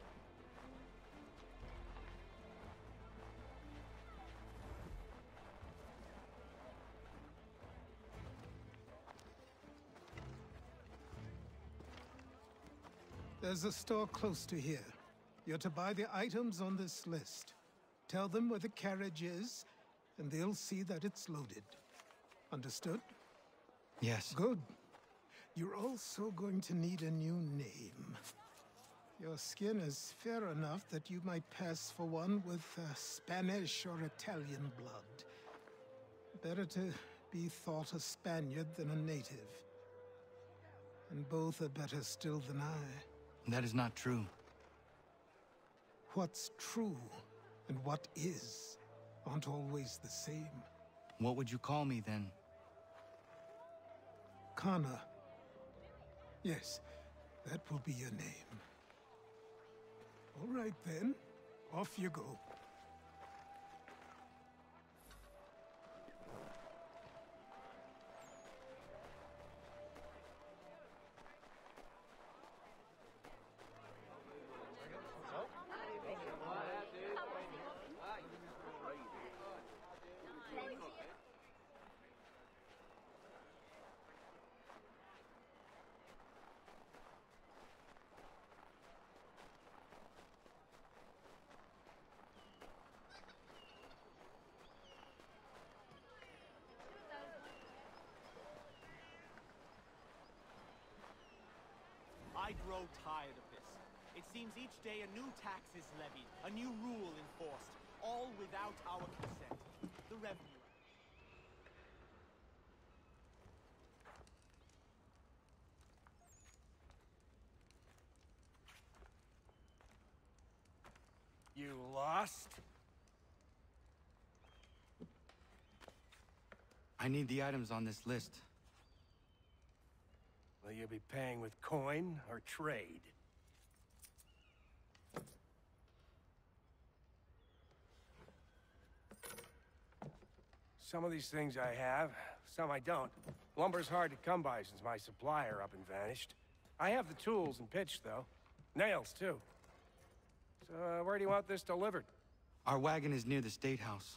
There's a store close to here. You're to buy the items on this list. Tell them where the carriage is, and they'll see that it's loaded. Understood? Yes. Good. You're also going to need a new name. Your skin is fair enough that you might pass for one with Spanish or Italian blood. Better to be thought a Spaniard than a native. And both are better still than I. That is not true. What's true and what is aren't always the same. What would you call me then? Kana. Yes, that will be your name. All right then, off you go. I grow tired of this. It seems each day a new tax is levied, a new rule enforced, all without our consent. The revenue. You lost? I need the items on this list. Will you be paying with coin or trade? Some of these things I have, some I don't. Lumber's hard to come by since my supplier up and vanished. I have the tools and pitch, though. Nails, too. So, where do you want this delivered? Our wagon is near the State House.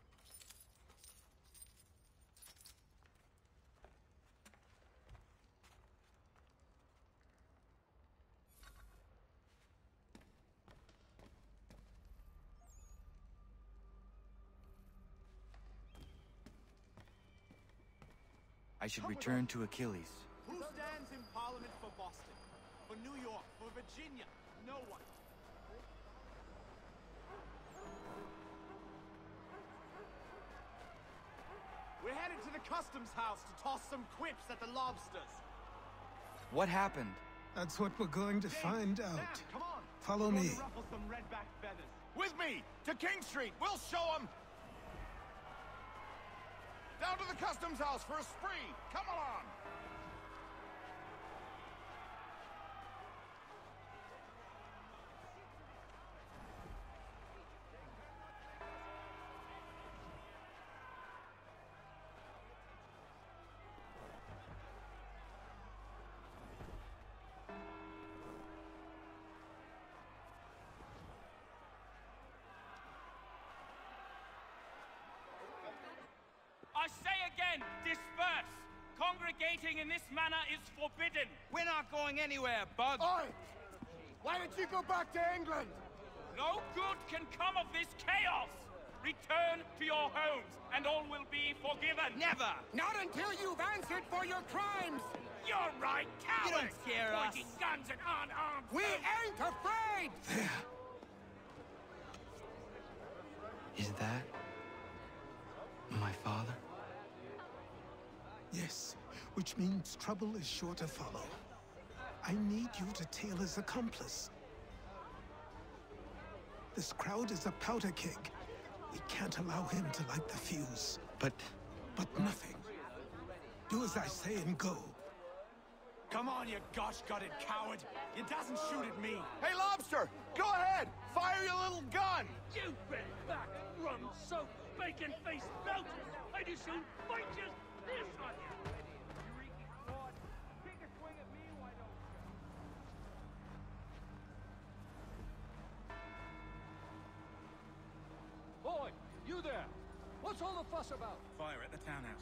I should return to Achilles. Who stands in Parliament for Boston? For New York? For Virginia? No one. We're headed to the customs house to toss some quips at the lobsters. What happened? That's what we're going to find out. Come on. Follow We're me. going to ruffle some red-backed feathers. With me! To King Street! We'll show them! Down to the customs house for a spree! Come along! I say again, disperse! Congregating in this manner is forbidden! We're not going anywhere, Bug! Oi! Why don't you go back to England? No good can come of this chaos! Return to your homes, and all will be forgiven! Never! Not until you've answered for your crimes! You're right, cowards! You don't scare us! Pointing guns at unarmed We folk. ain't afraid! There. Is that my father? Yes, which means trouble is sure to follow. I need you to tail his accomplice. This crowd is a powder keg. We can't allow him to light the fuse. But nothing. Do as I say and go. Come on, you gosh-gutted coward! You doesn't shoot at me! Hey, Lobster! Go ahead! Fire your little gun! You red-back, rum-soaked, bacon-faced bloaters! I'd as soon fight just this on you! You reeking fraud! Take a swing at me, why don't you? Boy, you there! What's all the fuss about? Fire at the townhouse.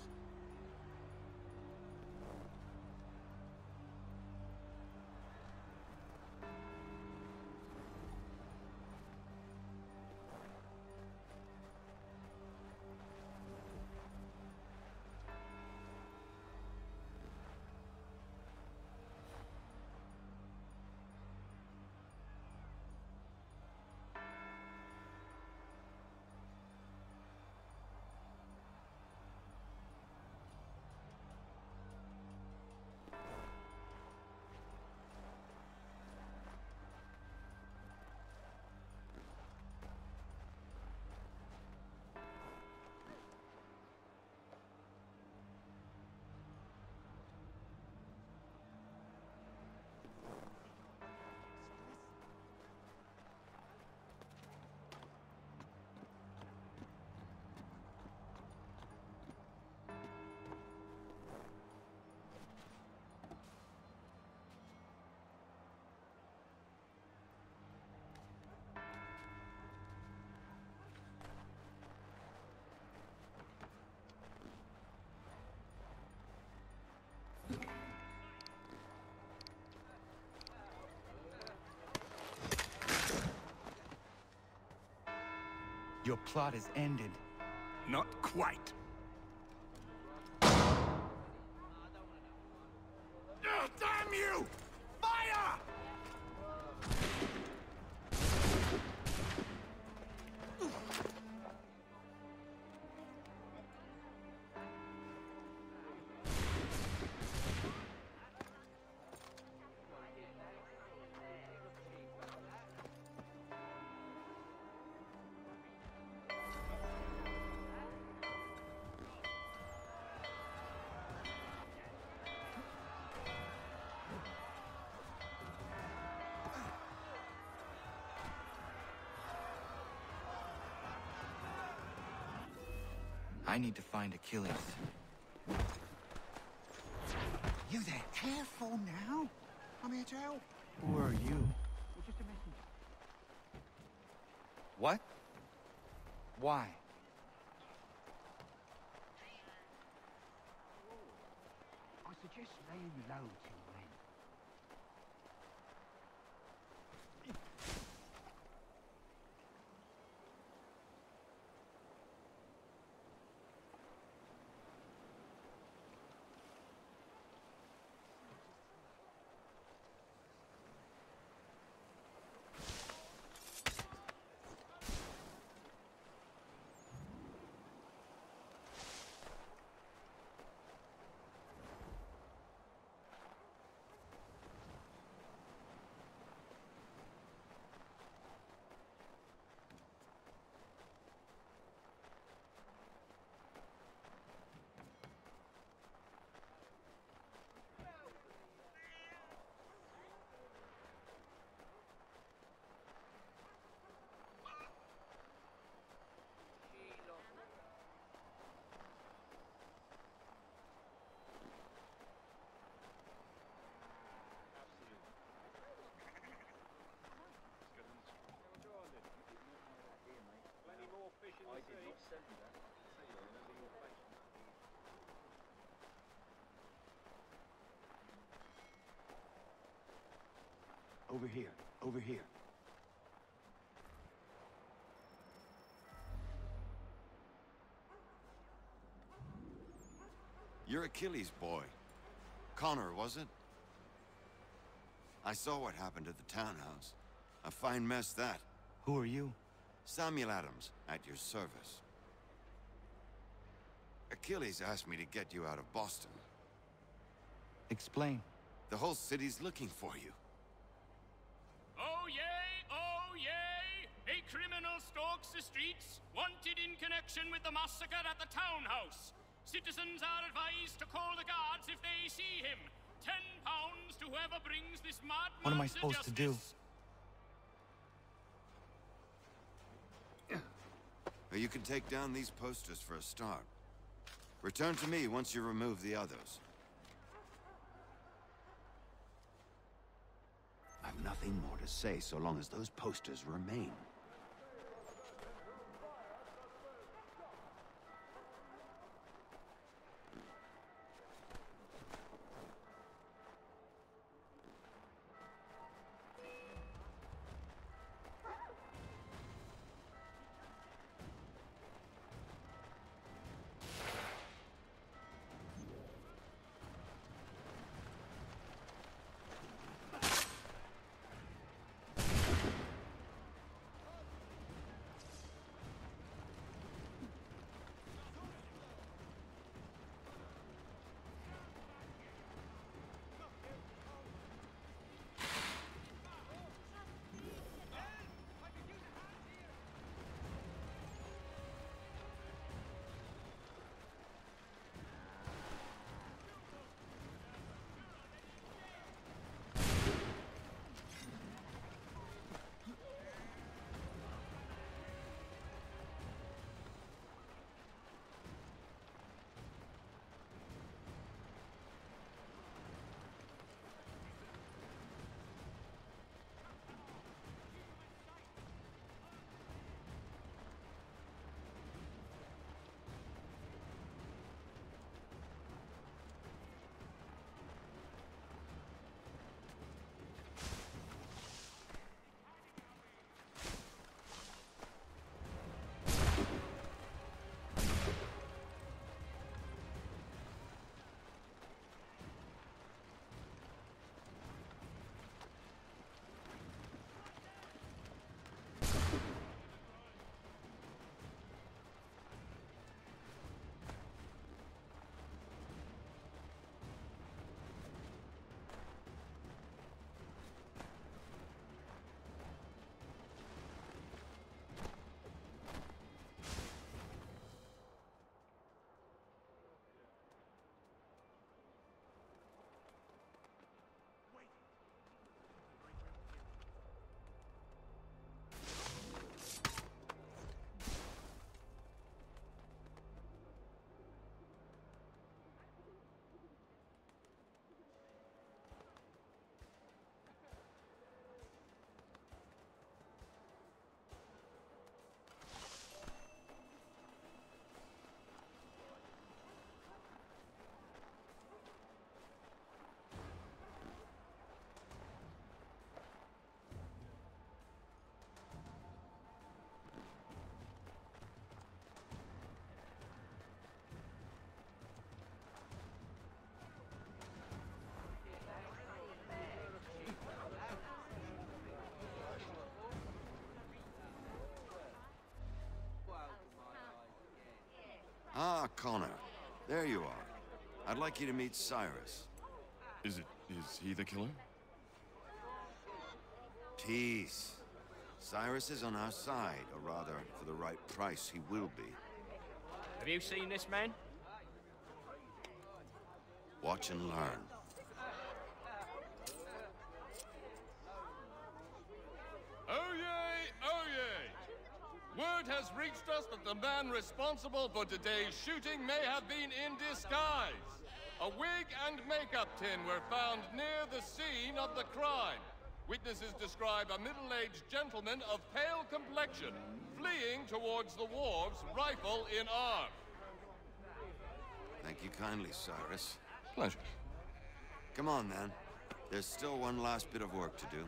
Your plot is ended. Not quite. Damn you! Fire! I need to find Achilles. You there, careful now. I'm here to help. Who are you? We're just a messenger. What? Why? I suggest laying low till then. Over here, over here. You're Achilles' boy. Connor, was it? I saw what happened at the townhouse. A fine mess, that. Who are you? Samuel Adams, at your service. Achilles asked me to get you out of Boston. Explain. The whole city's looking for you. Oh yay, oh yay! A criminal stalks the streets, wanted in connection with the massacre at the townhouse. Citizens are advised to call the guards if they see him. £10 to whoever brings this madman. What am I supposed to do? Well, you can take down these posters for a start. Return to me once you remove the others. I've nothing more to say so long as those posters remain. Ah, Connor. There you are. I'd like you to meet Cyrus. Is he the killer? Peace. Cyrus is on our side, or rather, for the right price, he will be. Have you seen this man? Watch and learn. Oh yay, oh yay! Word has reached us that the man responsible for today's shooting may have been in disguise. A wig and makeup tin were found near the scene of the crime. Witnesses describe a middle-aged gentleman of pale complexion fleeing towards the wharves, rifle in arm. Thank you kindly, Cyrus. Pleasure. Come on, then. There's still one last bit of work to do.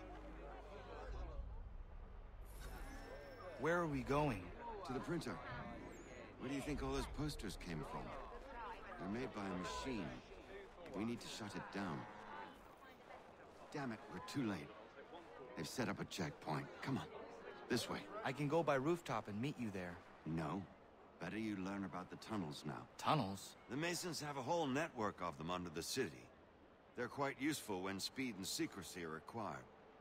Where are we going? To the printer. Where do you think all those posters came from? They're made by a machine. We need to shut it down. Damn it, we're too late. They've set up a checkpoint. Come on. This way. I can go by rooftop and meet you there. No. Better you learn about the tunnels now. Tunnels? The Masons have a whole network of them under the city. They're quite useful when speed and secrecy are required.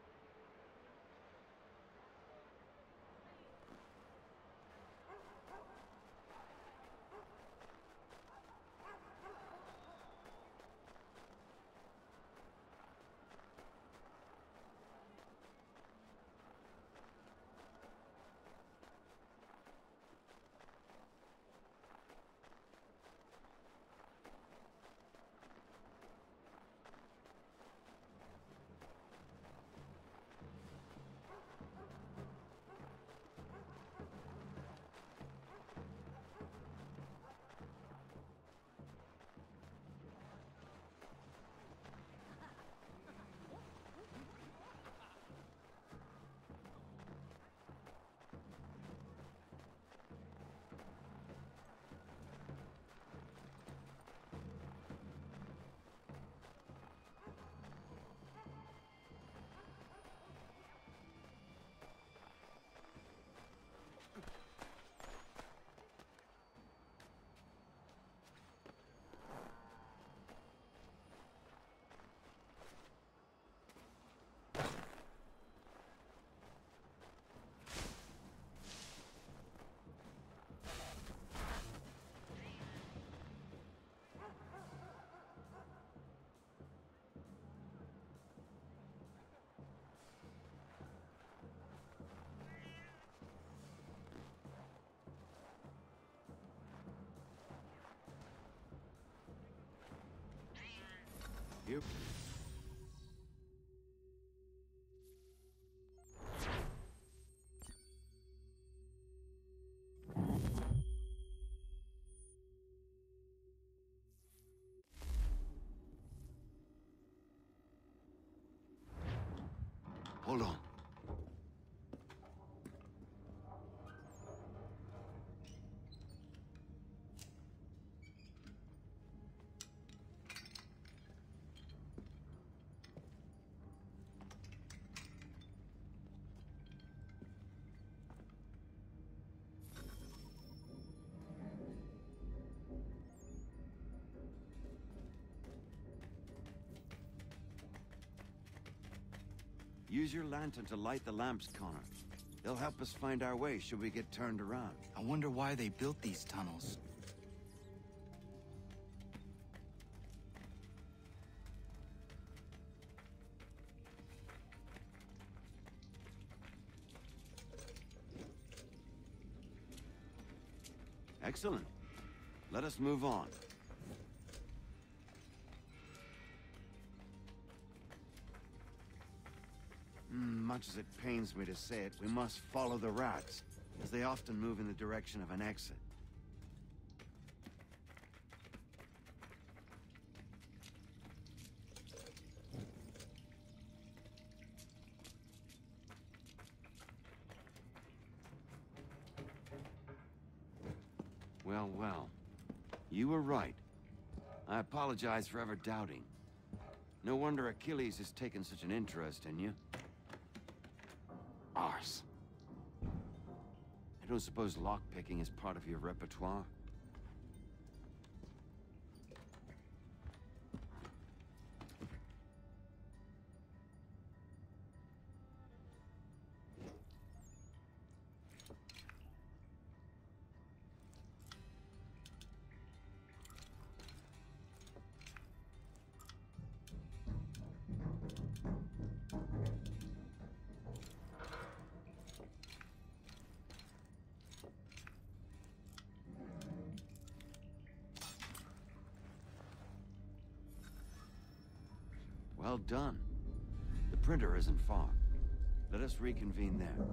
You. Hold on. Use your lantern to light the lamps, Connor. They'll help us find our way should we get turned around. I wonder why they built these tunnels. Excellent. Let us move on. Much as it pains me to say it, we must follow the rats, as they often move in the direction of an exit. Well, well. You were right. I apologize for ever doubting. No wonder Achilles has taken such an interest in you. Arse. I don't suppose lockpicking is part of your repertoire? Well done. The printer isn't far. Let us reconvene there.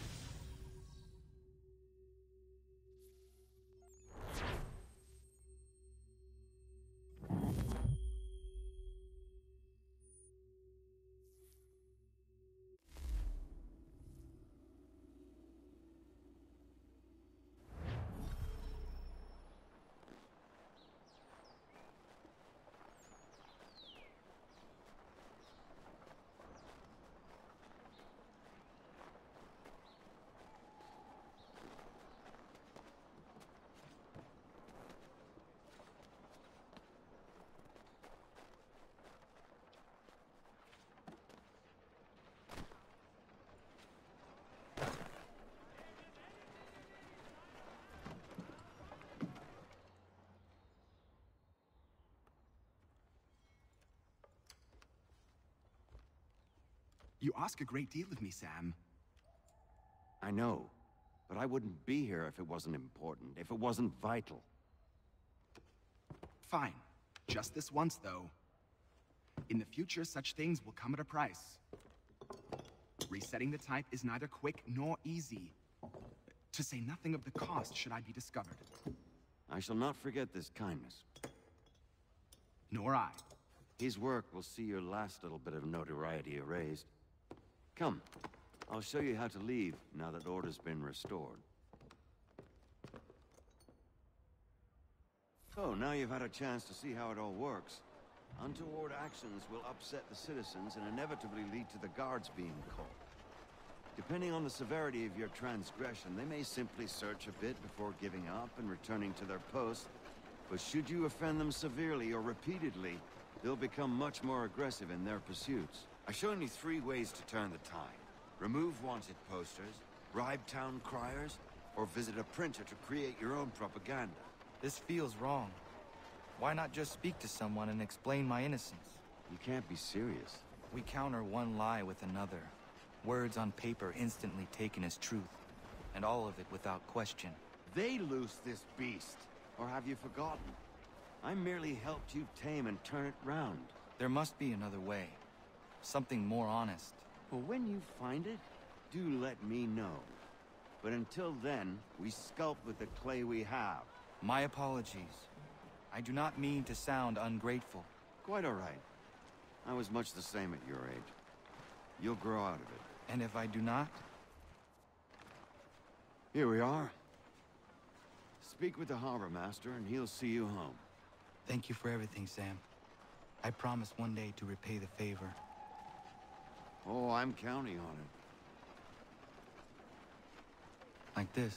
You ask a great deal of me, Sam. I know, but I wouldn't be here if it wasn't important, if it wasn't vital. Fine. Just this once, though. In the future, such things will come at a price. Resetting the type is neither quick nor easy. To say nothing of the cost should I be discovered. I shall not forget this kindness. Nor I. His work will see your last little bit of notoriety erased. Come, I'll show you how to leave now that order's been restored. So, now you've had a chance to see how it all works. Untoward actions will upset the citizens and inevitably lead to the guards being called. Depending on the severity of your transgression, they may simply search a bit before giving up and returning to their posts. But should you offend them severely or repeatedly, they'll become much more aggressive in their pursuits. I've shown you 3 ways to turn the tide. Remove wanted posters, bribe town criers, or visit a printer to create your own propaganda. This feels wrong. Why not just speak to someone and explain my innocence? You can't be serious. We counter one lie with another. Words on paper instantly taken as truth. And all of it without question. They loose this beast. Or have you forgotten? I merely helped you tame and turn it round. There must be another way. Something more honest. Well, when you find it, do let me know. But until then, we sculpt with the clay we have. My apologies. I do not mean to sound ungrateful. Quite all right. I was much the same at your age. You'll grow out of it. And if I do not? Here we are. Speak with the harbor master and he'll see you home. Thank you for everything, Sam. I promise one day to repay the favor. Oh, I'm counting on it. Like this.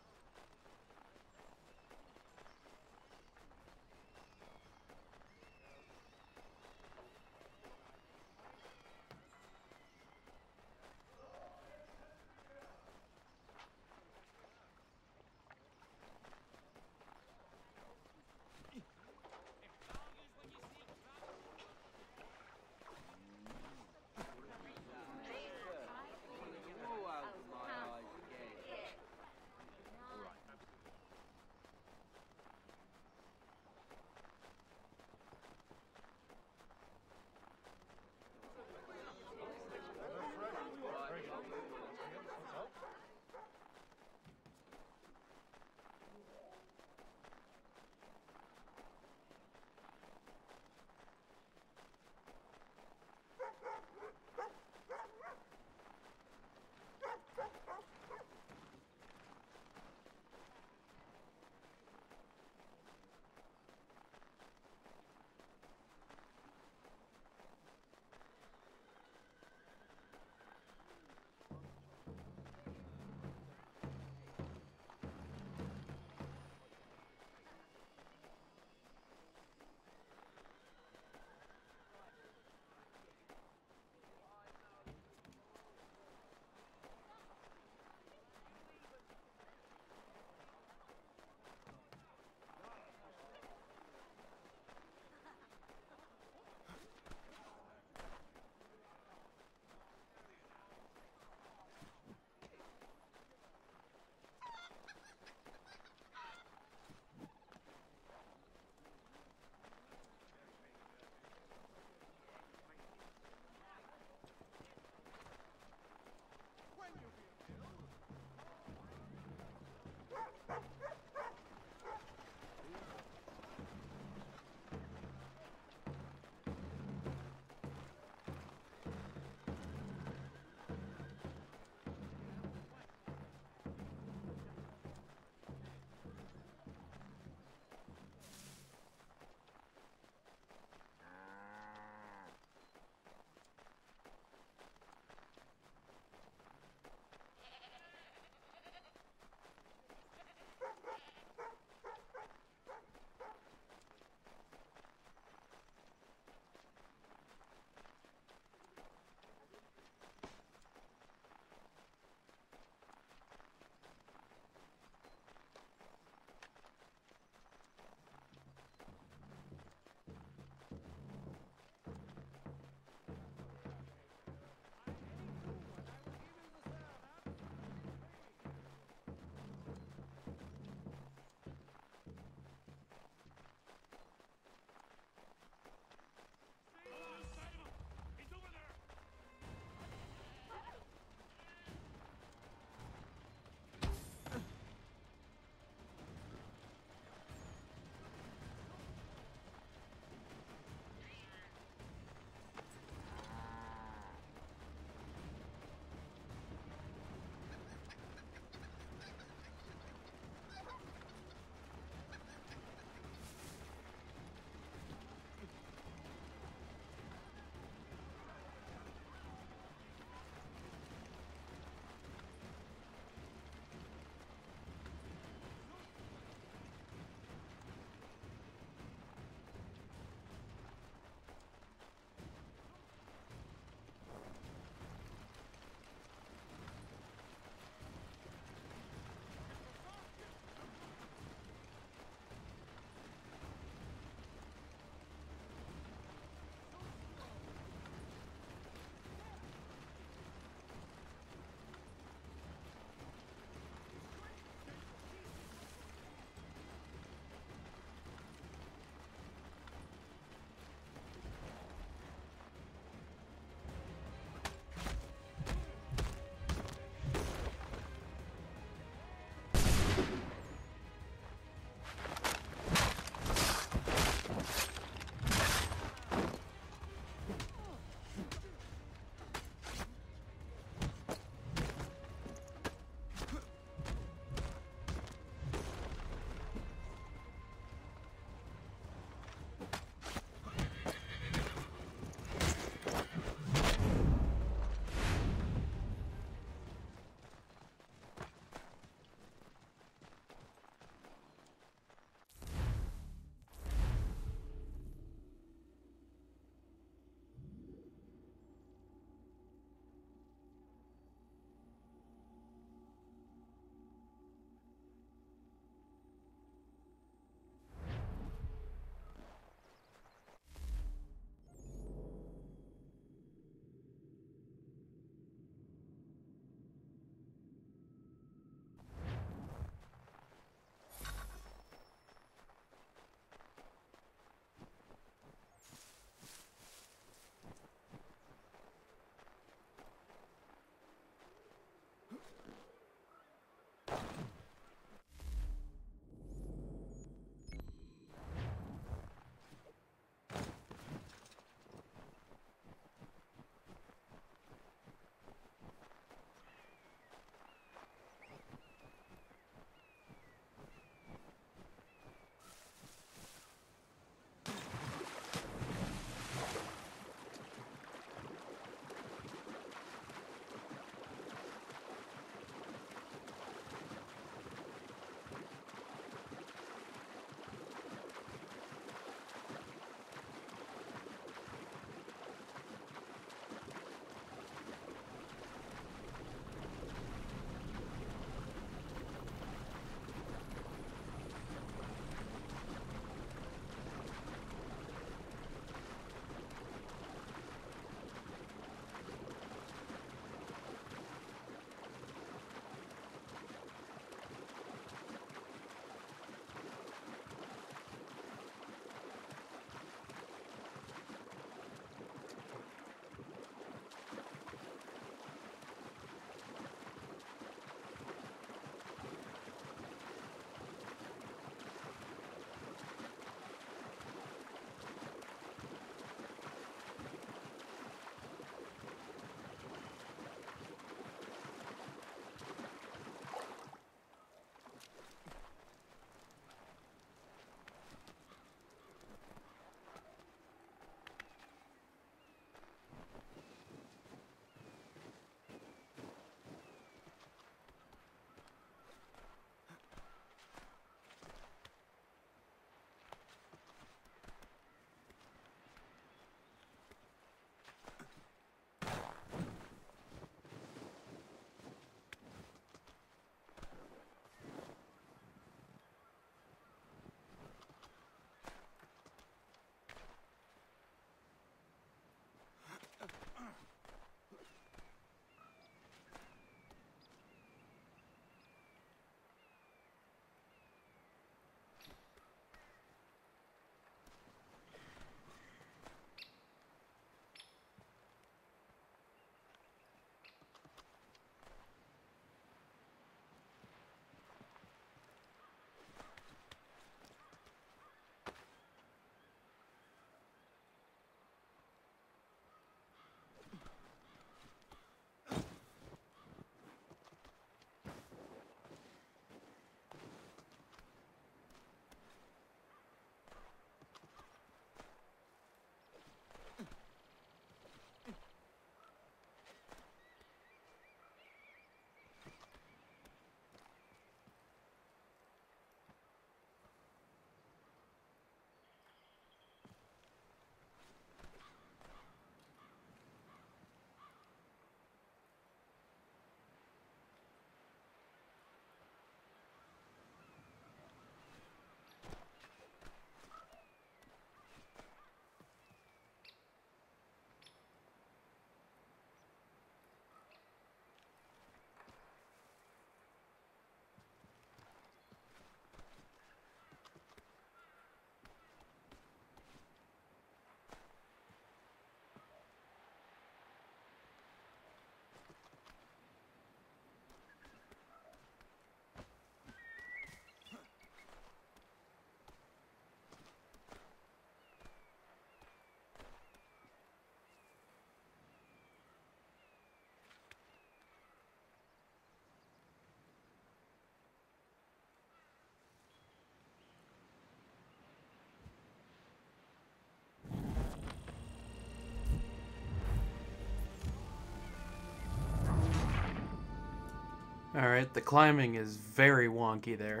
Alright, the climbing is very wonky there.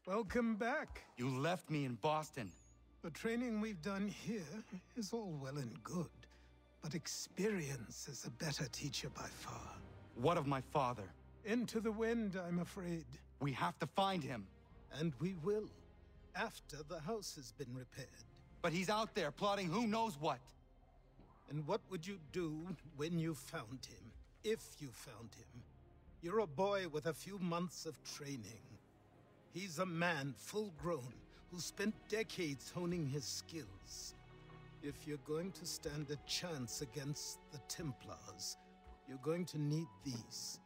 Welcome back. You left me in Boston. The training we've done here is all well and good, but experience is a better teacher by far. What of my father? Into the wind, I'm afraid. We have to find him. And we will, after the house has been repaired. But he's out there plotting who knows what. And what would you do when you found him? If you found him? You're a boy with a few months of training. He's a man, full grown, who spent decades honing his skills. If you're going to stand a chance against the Templars, you're going to need these.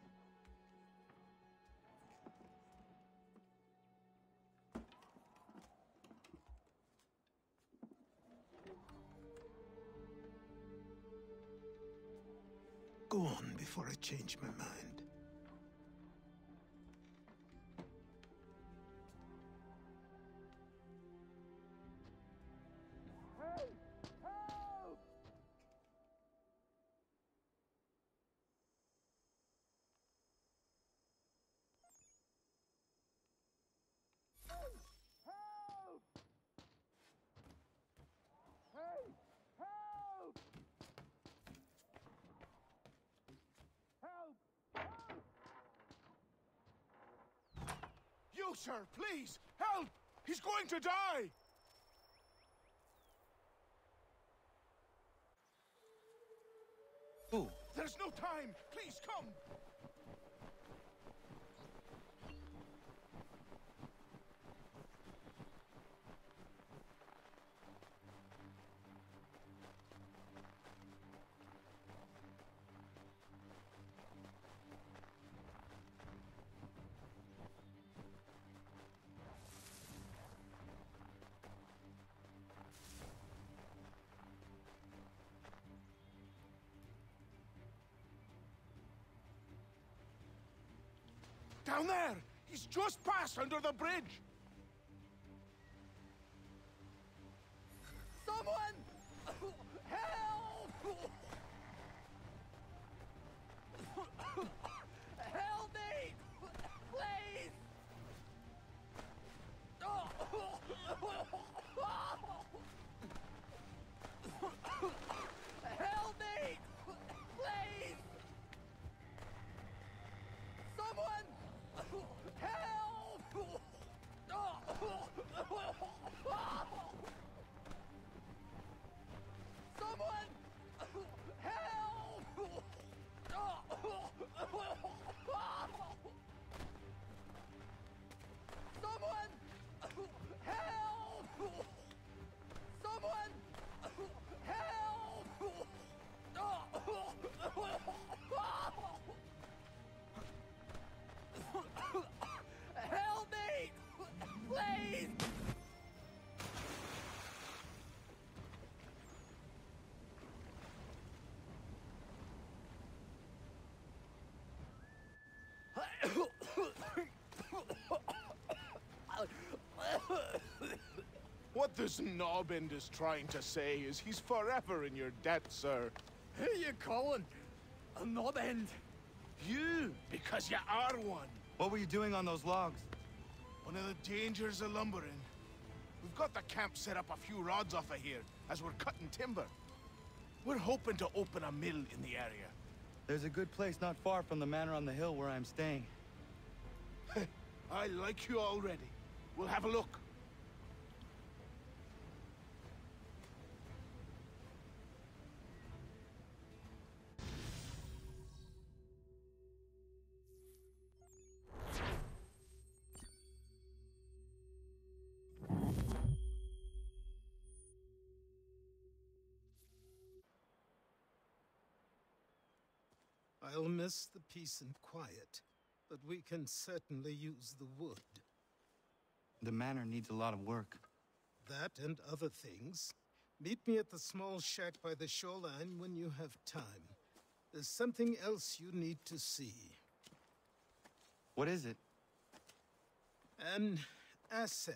Go on before I change my mind. You, sir, please, help! He's going to die! Who? There's no time! Please, come! Down there! He's just passed under the bridge! Someone! Help! Help me! Please! Help me! Please! Someone! Help! Someone! Help! Someone! Help! Someone! Help me! Please! What this knobbend is trying to say is he's forever in your debt, sir. Who you calling? A knob-end? You, because you are one. What were you doing on those logs? One of the dangers of lumbering. We've got the camp set up a few rods off of here, as we're cutting timber. We're hoping to open a mill in the area. There's a good place not far from the manor on the hill where I'm staying. I like you already. We'll have a look. I'll miss the peace and quiet, but we can certainly use the wood. The manor needs a lot of work. That and other things. Meet me at the small shack by the shoreline when you have time. There's something else you need to see. What is it? An asset.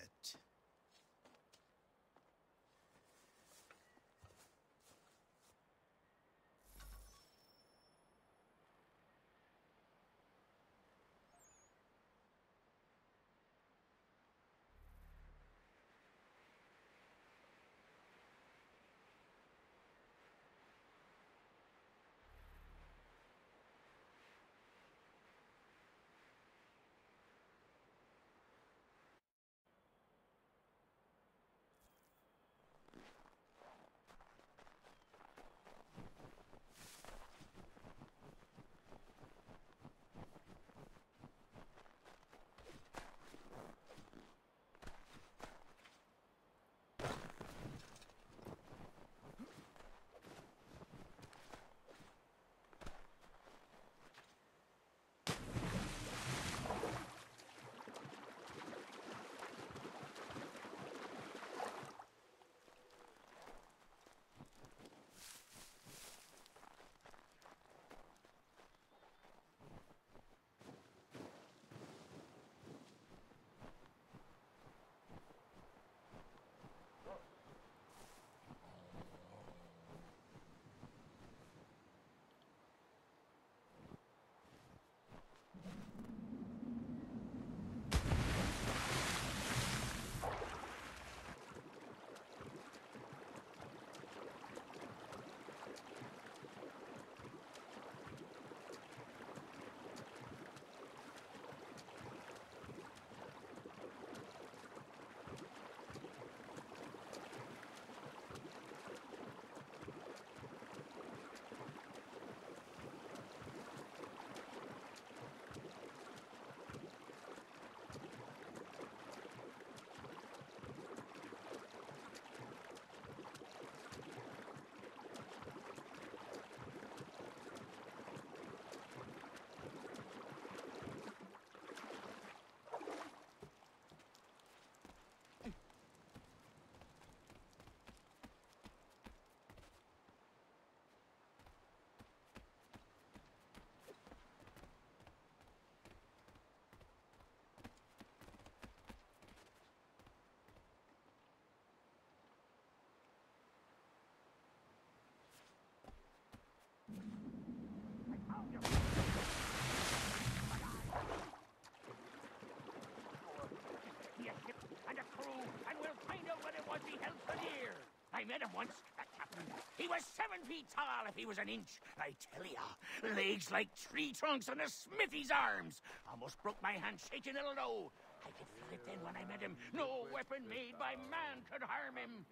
He was 7 feet tall if he was an inch. I tell ya, legs like tree trunks and a smithy's arms. Almost broke my hand shaking, it'll know. I could feel it then when I met him. No weapon made by man could harm him.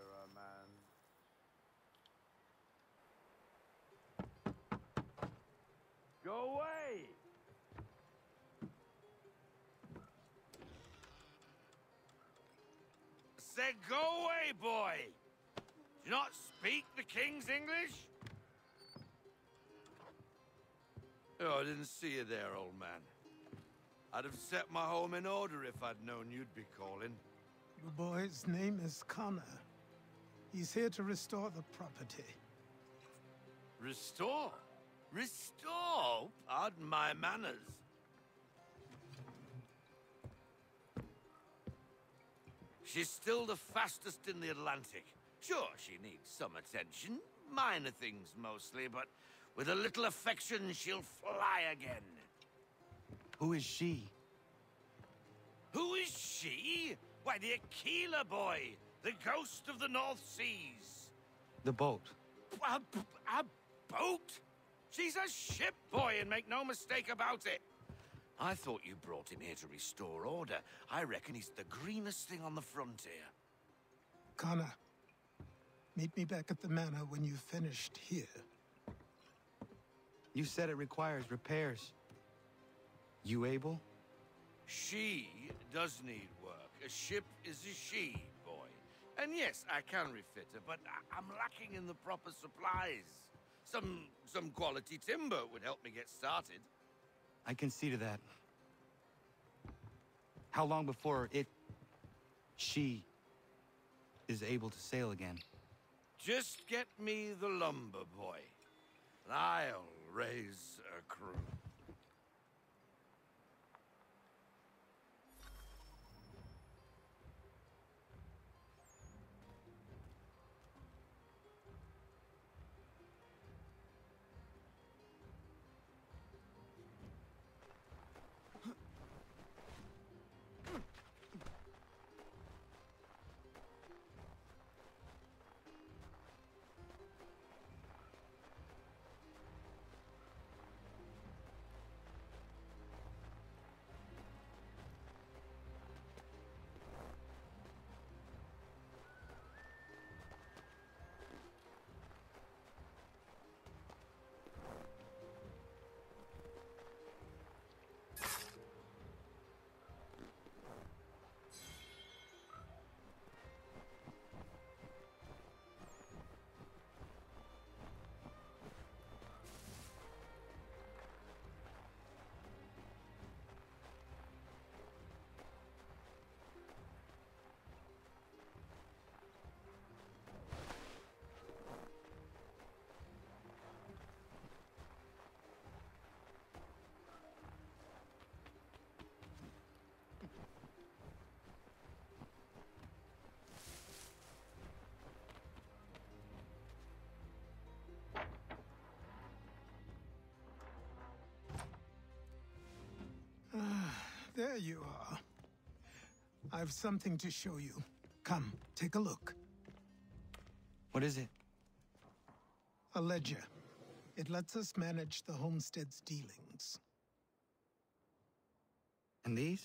Go away! Said go away, boy! Do you not speak the King's English? Oh, I didn't see you there, old man. I'd have set my home in order if I'd known you'd be calling. The boy's name is Connor. He's here to restore the property. Restore? Restore? Pardon my manners. She's still the fastest in the Atlantic. Sure, she needs some attention. Minor things mostly, but with a little affection, she'll fly again. Who is she? Who is she? Why, the Aquila boy, the ghost of the North Seas. The boat. A boat? She's a ship, boy, and make no mistake about it. I thought you brought him here to restore order. I reckon he's the greenest thing on the frontier. Connor, meet me back at the manor when you've finished here. You said it requires repairs. You able? She does need work. A ship is a she, boy. And yes, I can refit her, but I'm lacking in the proper supplies. Some quality timber would help me get started. I can see to that. How long before she is able to sail again? Just get me the lumber, boy, and I'll raise a crew. There you are. I've something to show you. Come, take a look. What is it? A ledger. It lets us manage the homestead's dealings. And these?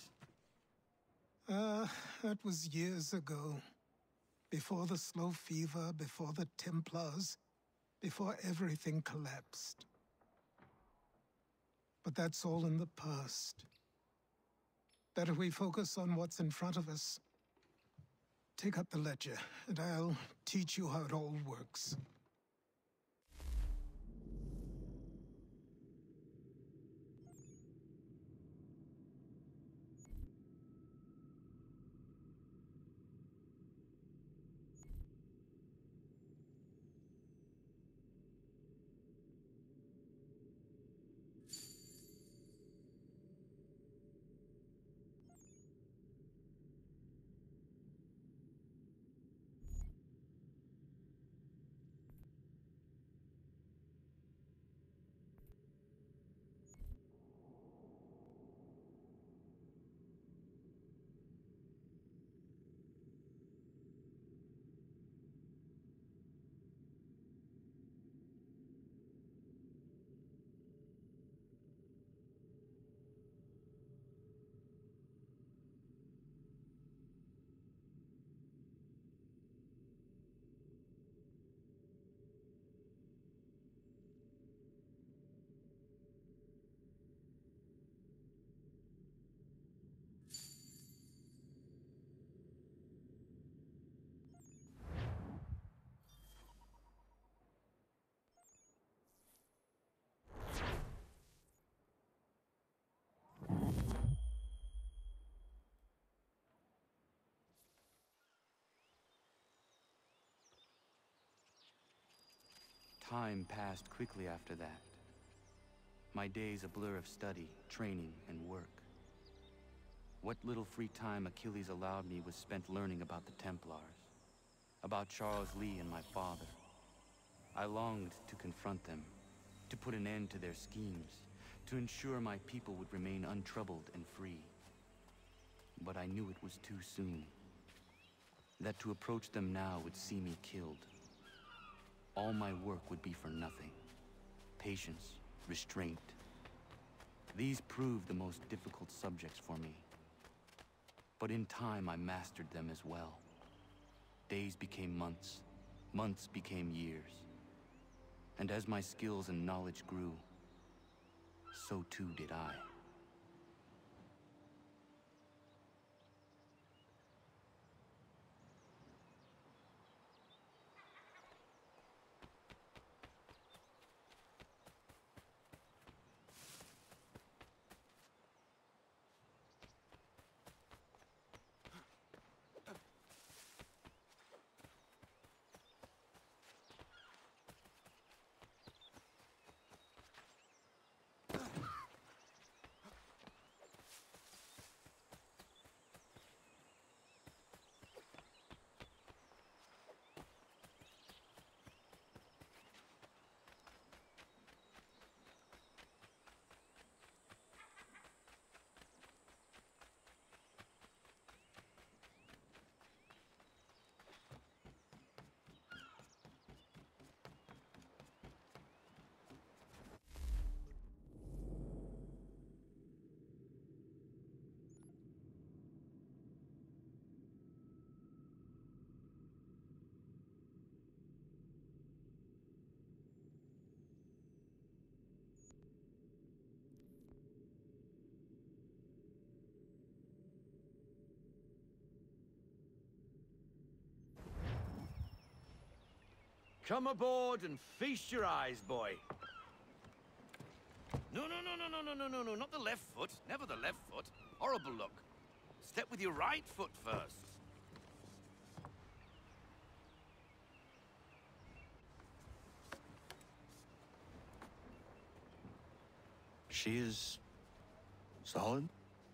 That was years ago. Before the slow fever, before the Templars, before everything collapsed. But that's all in the past. Better we focus on what's in front of us. Take up the ledger, and I'll teach you how it all works. Time passed quickly after that. My days a blur of study, training, and work. What little free time Achilles allowed me was spent learning about the Templars, about Charles Lee and my father. I longed to confront them, to put an end to their schemes, to ensure my people would remain untroubled and free. But I knew it was too soon. That to approach them now would see me killed. All my work would be for nothing. Patience, restraint. These proved the most difficult subjects for me. But in time, I mastered them as well. Days became months, months became years. And as my skills and knowledge grew, so too did I. Come aboard and feast your eyes, boy. No, not the left foot. Never the left foot. Horrible look. Step with your right foot first. She is... solid?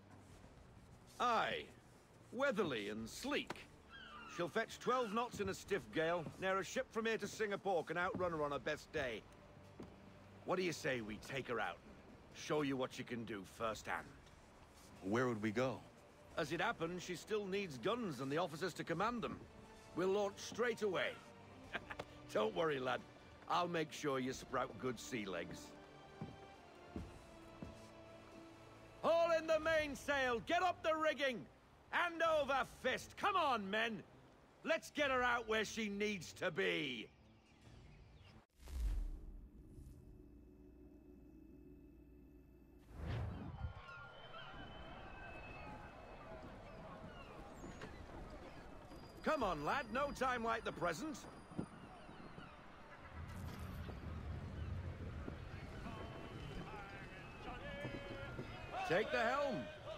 Aye. Weatherly and sleek. She'll fetch 12 knots in a stiff gale, ne'er a ship from here to Singapore can outrun her on her best day. What do you say we take her out? Show you what she can do firsthand. Where would we go? As it happens, she still needs guns and the officers to command them. We'll launch straight away. Don't worry, lad. I'll make sure you sprout good sea legs. Haul in the mainsail! Get up the rigging! Hand over fist! Come on, men! Let's get her out where she needs to be! Come on, lad. No time like the present. Take the helm.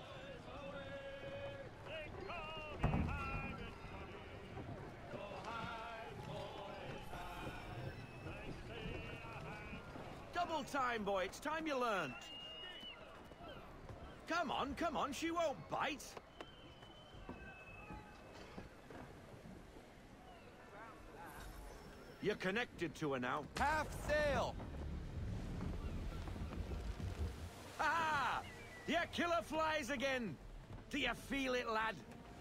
Double time, boy. It's time you learned. Come on. She won't bite. You're connected to her now. Half sail! Ah! Your killer flies again! Do you feel it, lad?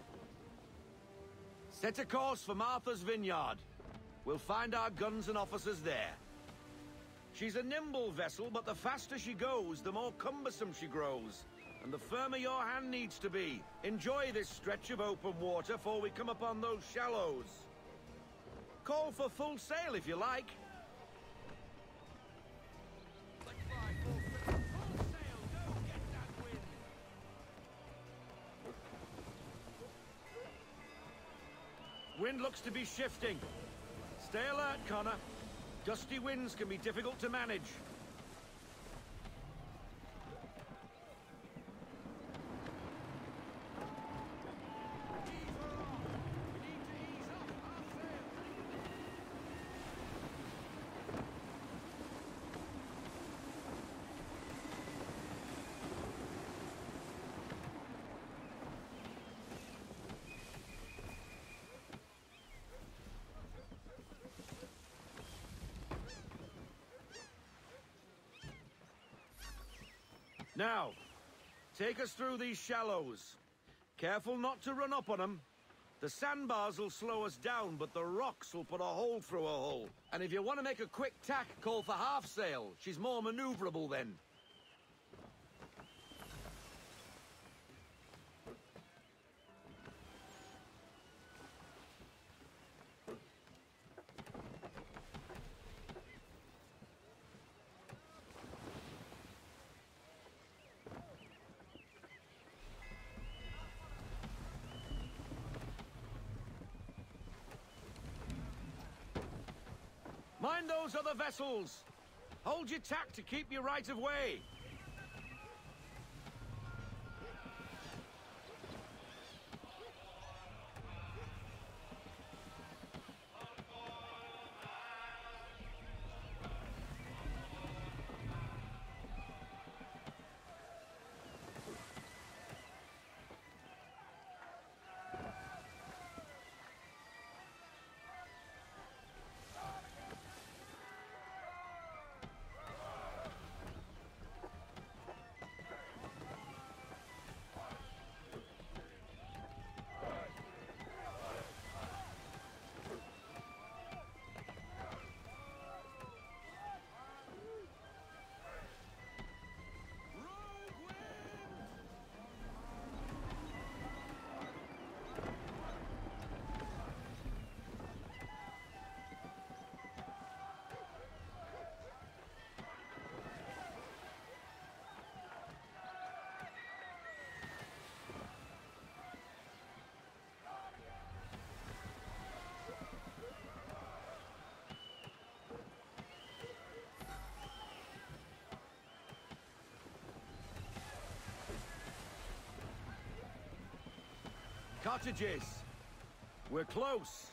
Set a course for Martha's Vineyard. We'll find our guns and officers there. She's a nimble vessel, but the faster she goes, the more cumbersome she grows. And the firmer your hand needs to be. Enjoy this stretch of open water before we come upon those shallows. Call for full sail if you like. Wind looks to be shifting. Stay alert, Connor. Gusty winds can be difficult to manage. Now, take us through these shallows. Careful not to run up on them. The sandbars will slow us down, but the rocks will put a hole through a hole. And if you want to make a quick tack, call for half sail. She's more maneuverable then. Mind those other vessels! Hold your tack to keep your right of way! Cottages! We're close!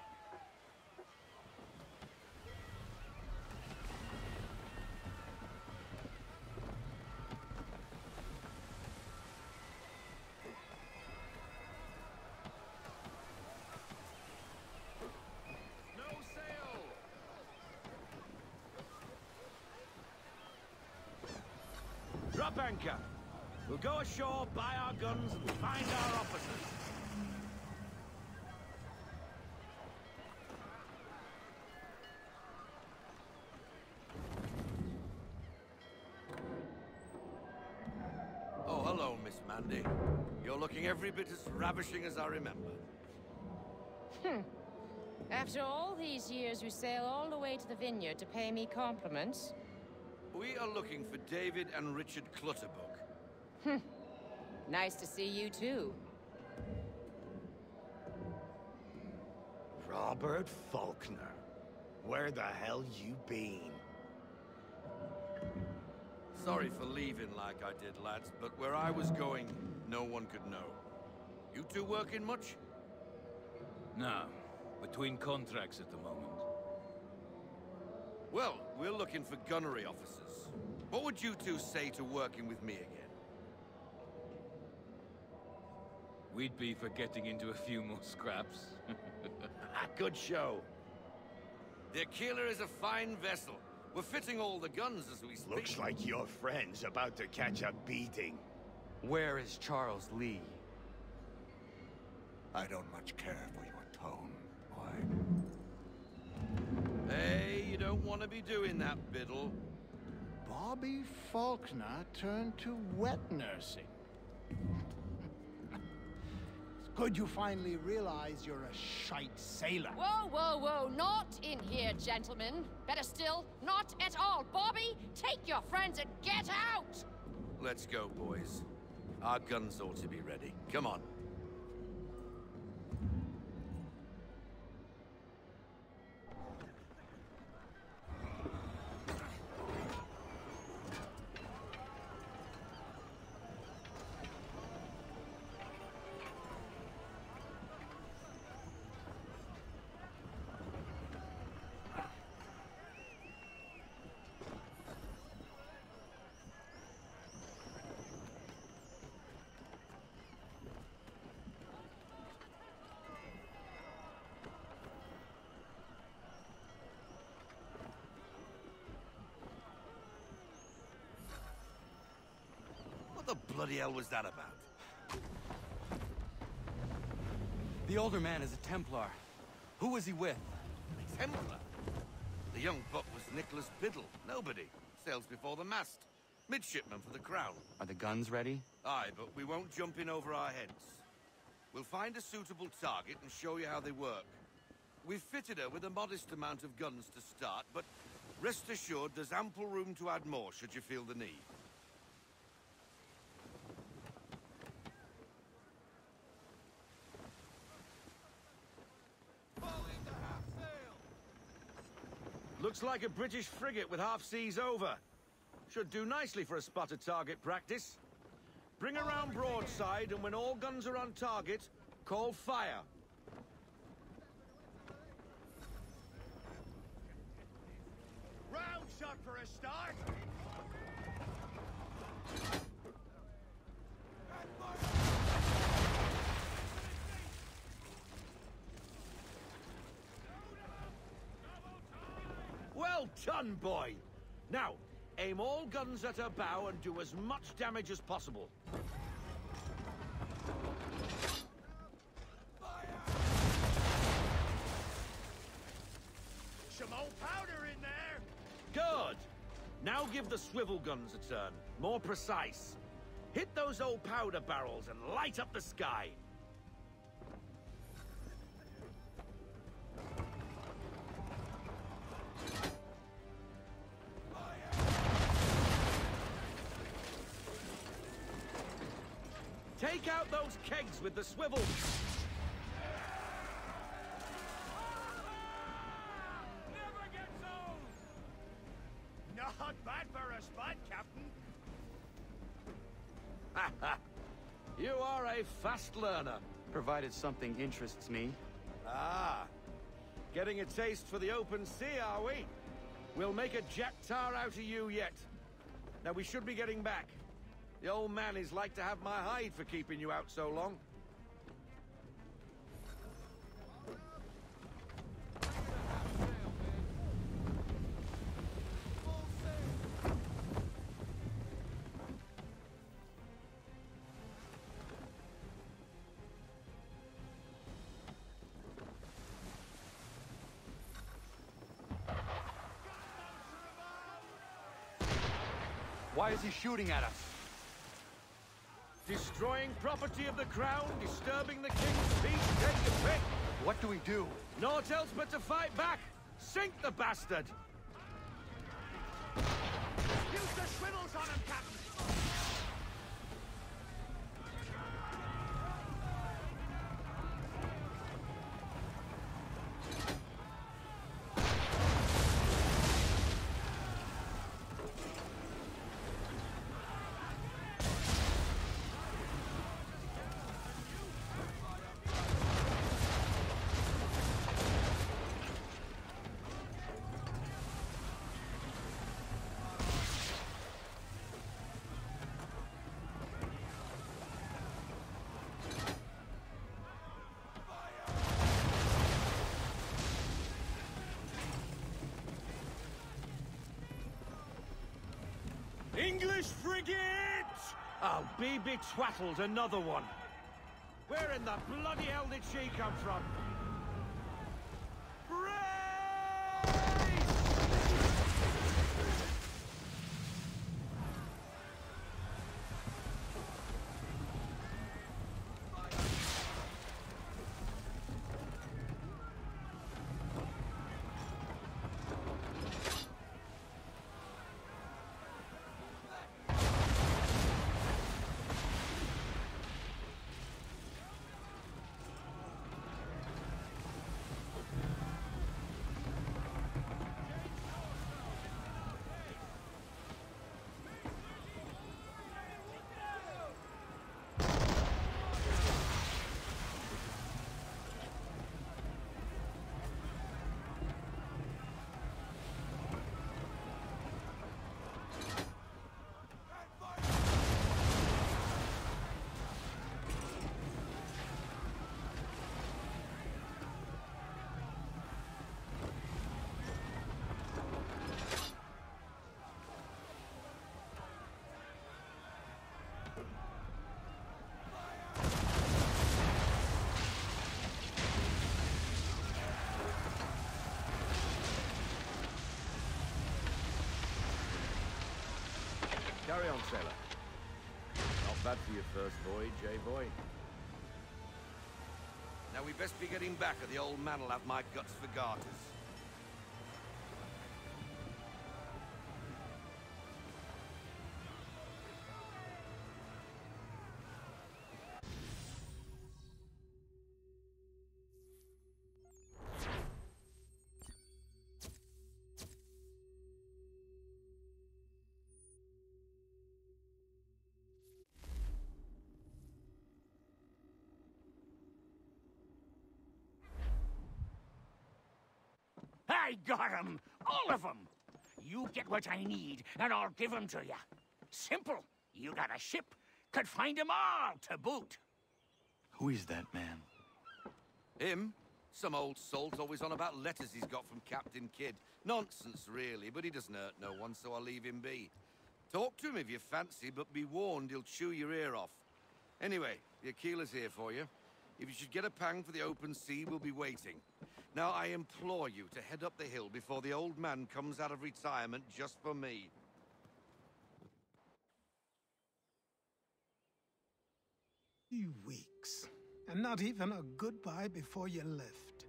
No sail! Drop anchor! We'll go ashore, buy our guns, and find our officers. Oh, hello, Miss Mandy. You're looking every bit as ravishing as I remember. After all these years, you sail all the way to the vineyard to pay me compliments? We are looking for David and Richard Clutterbuck. Nice to see you, too. Robert Faulkner. Where the hell you been? Sorry for leaving like I did, lads, but where I was going, no one could know. You two working much? No. Between contracts at the moment. Well, we're looking for gunnery officers. What would you two say to working with me again? We'd be for getting into a few more scraps. Good show. The Aquila is a fine vessel. We're fitting all the guns as we speak. Looks like your friend's about to catch a beating. Where is Charles Lee? I don't much care for your tone, boy. Hey, you don't want to be doing that, Biddle. Bobby Faulkner turned to wet nursing. It's good you finally realize you're a shite sailor. Whoa, whoa, whoa, not in here, gentlemen. Better still, not at all. Bobby, take your friends and get out! Let's go, boys. Our guns ought to be ready. Come on. bloody hell was that about? The older man is a Templar. Who was he with? A Templar? The young buck was Nicholas Biddle. Nobody. Sails before the mast. Midshipman for the Crown. Are the guns ready? Aye, but we won't jump in over our heads. We'll find a suitable target and show you how they work. We've fitted her with a modest amount of guns to start, but rest assured there's ample room to add more should you feel the need. Looks like a British frigate with half seas over. Should do nicely for a spotted target practice. Bring around broadside, and when all guns are on target, call fire. Round shot for a start. Well done, boy! Now, aim all guns at her bow and do as much damage as possible. Some old powder in there. Good! Now give the swivel guns a turn. More precise. Hit those old powder barrels and light up the sky. Take out those kegs with the swivel. Never gets old. Not bad for a spot, Captain. You are a fast learner. Provided something interests me. Ah, getting a taste for the open sea, are we? We'll make a jack tar out of you yet. Now we should be getting back. The old man is like to have my hide for keeping you out so long. Why is he shooting at us? Destroying property of the crown, disturbing the king's peace, take your pick. What do we do? Naught else but to fight back. Sink the bastard. Use the swivels on him, Captain. English frigate! I'll be betwattled, another one. Where in the bloody hell did she come from? Carry on, sailor. Not bad for your first voyage, eh, boy? Now we best be getting back, or the old man'll have my guts for garters. I got 'em! All of 'em! You get what I need, and I'll give 'em to you. Simple. You got a ship, could find 'em all to boot. Who is that man? Him? Some old salt always on about letters he's got from Captain Kidd. Nonsense, really, but he doesn't hurt no one, so I'll leave him be. Talk to him if you fancy, but be warned he'll chew your ear off. Anyway, the Aquila's here for you. If you should get a pang for the open sea, we'll be waiting. Now, I implore you to head up the hill before the old man comes out of retirement just for me. 3 weeks, and not even a goodbye before you left.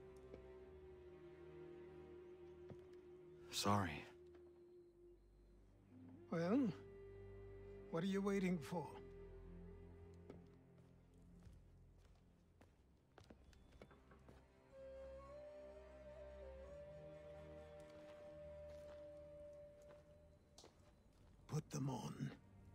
Sorry. Well, what are you waiting for? Put them on.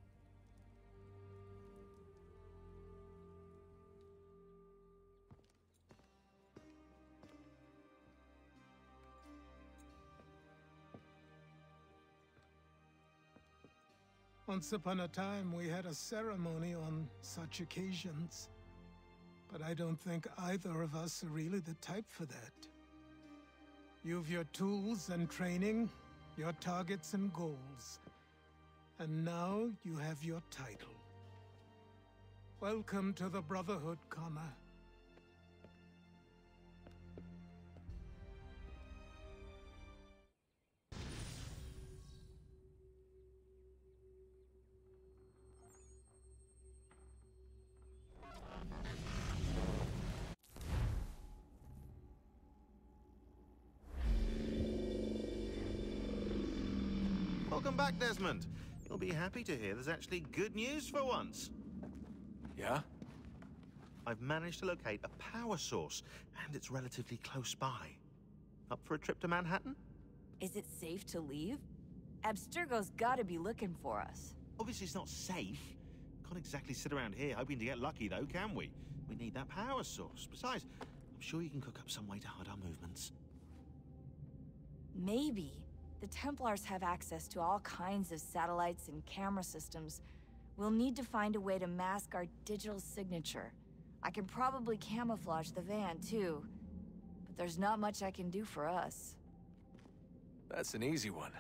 Once upon a time, we had a ceremony on such occasions. But I don't think either of us are really the type for that. You've your tools and training, your targets and goals. And now you have your title. Welcome to the Brotherhood, Connor. Welcome back, Desmond. You'll be happy to hear there's actually good news for once. Yeah? I've managed to locate a power source, and it's relatively close by. Up for a trip to Manhattan? Is it safe to leave? Abstergo's gotta be looking for us. Obviously it's not safe. Can't exactly sit around here hoping to get lucky, though, can we? We need that power source. Besides, I'm sure you can cook up some way to hide our movements. Maybe. The Templars have access to all kinds of satellites and camera systems. We'll need to find a way to mask our digital signature. I can probably camouflage the van, too. But there's not much I can do for us. That's an easy one.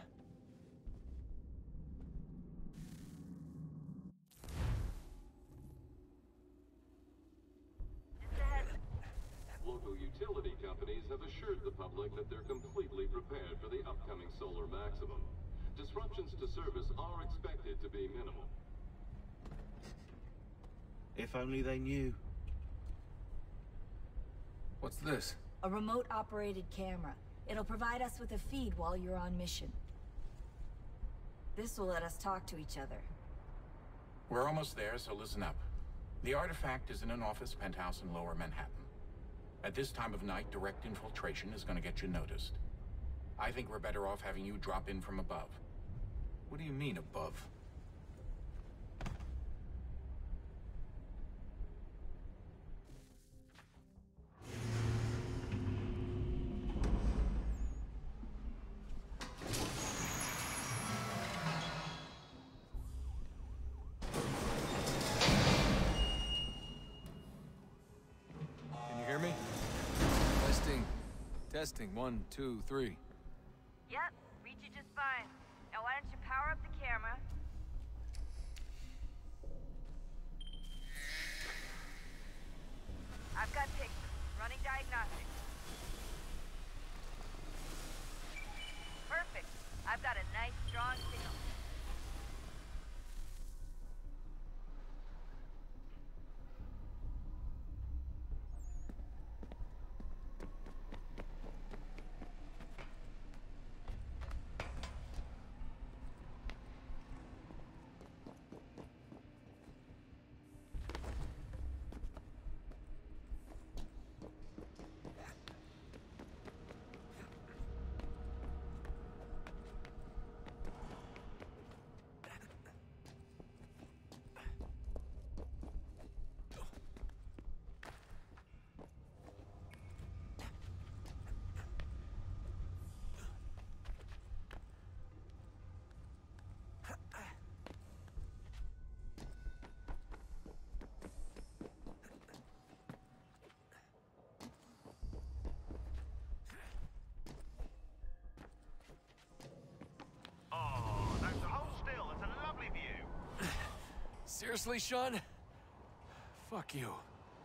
Local utility companies have assured the public that they're completely prepared for the upcoming solar maximum. Disruptions to service are expected to be minimal. If only they knew. What's this? A remote-operated camera. It'll provide us with a feed while you're on mission. This will let us talk to each other. We're almost there, so listen up. The artifact is in an office penthouse in Lower Manhattan. At this time of night, direct infiltration is going to get you noticed. I think we're better off having you drop in from above. What do you mean, above? Testing, 1, 2, 3. Yep, reach you just fine. Now why don't you power up the camera? I've got pictures. Running diagnostics. Perfect. I've got a nice, strong signal. Seriously, Sean? Fuck you.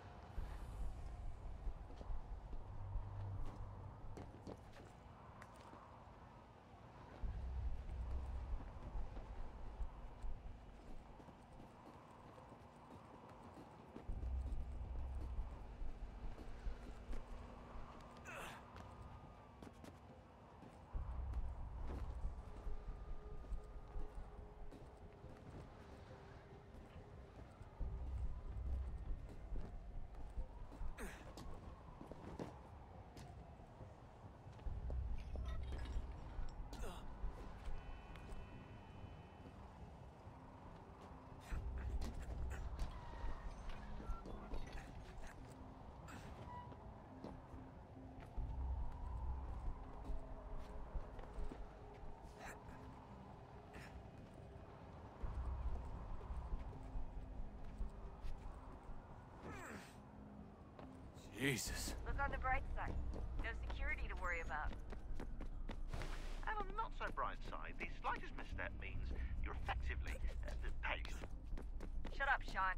Jesus. Look on the bright side. No security to worry about. And on the not so bright side, the slightest misstep means you're effectively paid. Shut up, Sean.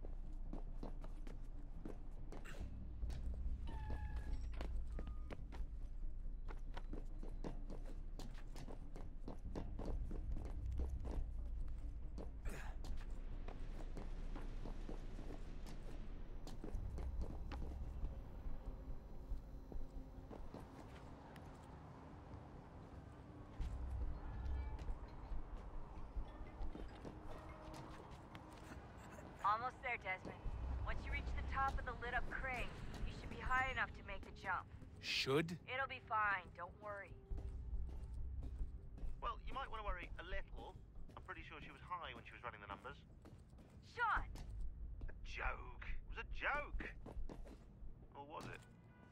Almost there, Desmond. Once you reach the top of the lit-up crane, you should be high enough to make the jump. Should? It'll be fine, don't worry. Well, you might want to worry a little. I'm pretty sure she was high when she was running the numbers. Sean! A joke. It was a joke. Or was it?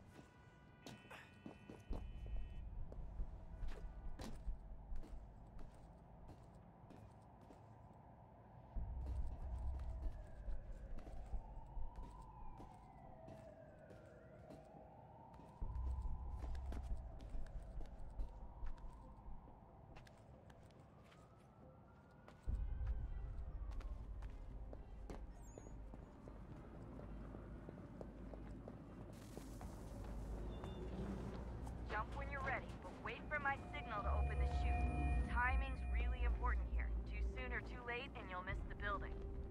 Jump when you're ready, but wait for my signal to open the chute. Timing's really important here. Too soon or too late, and you'll miss the building.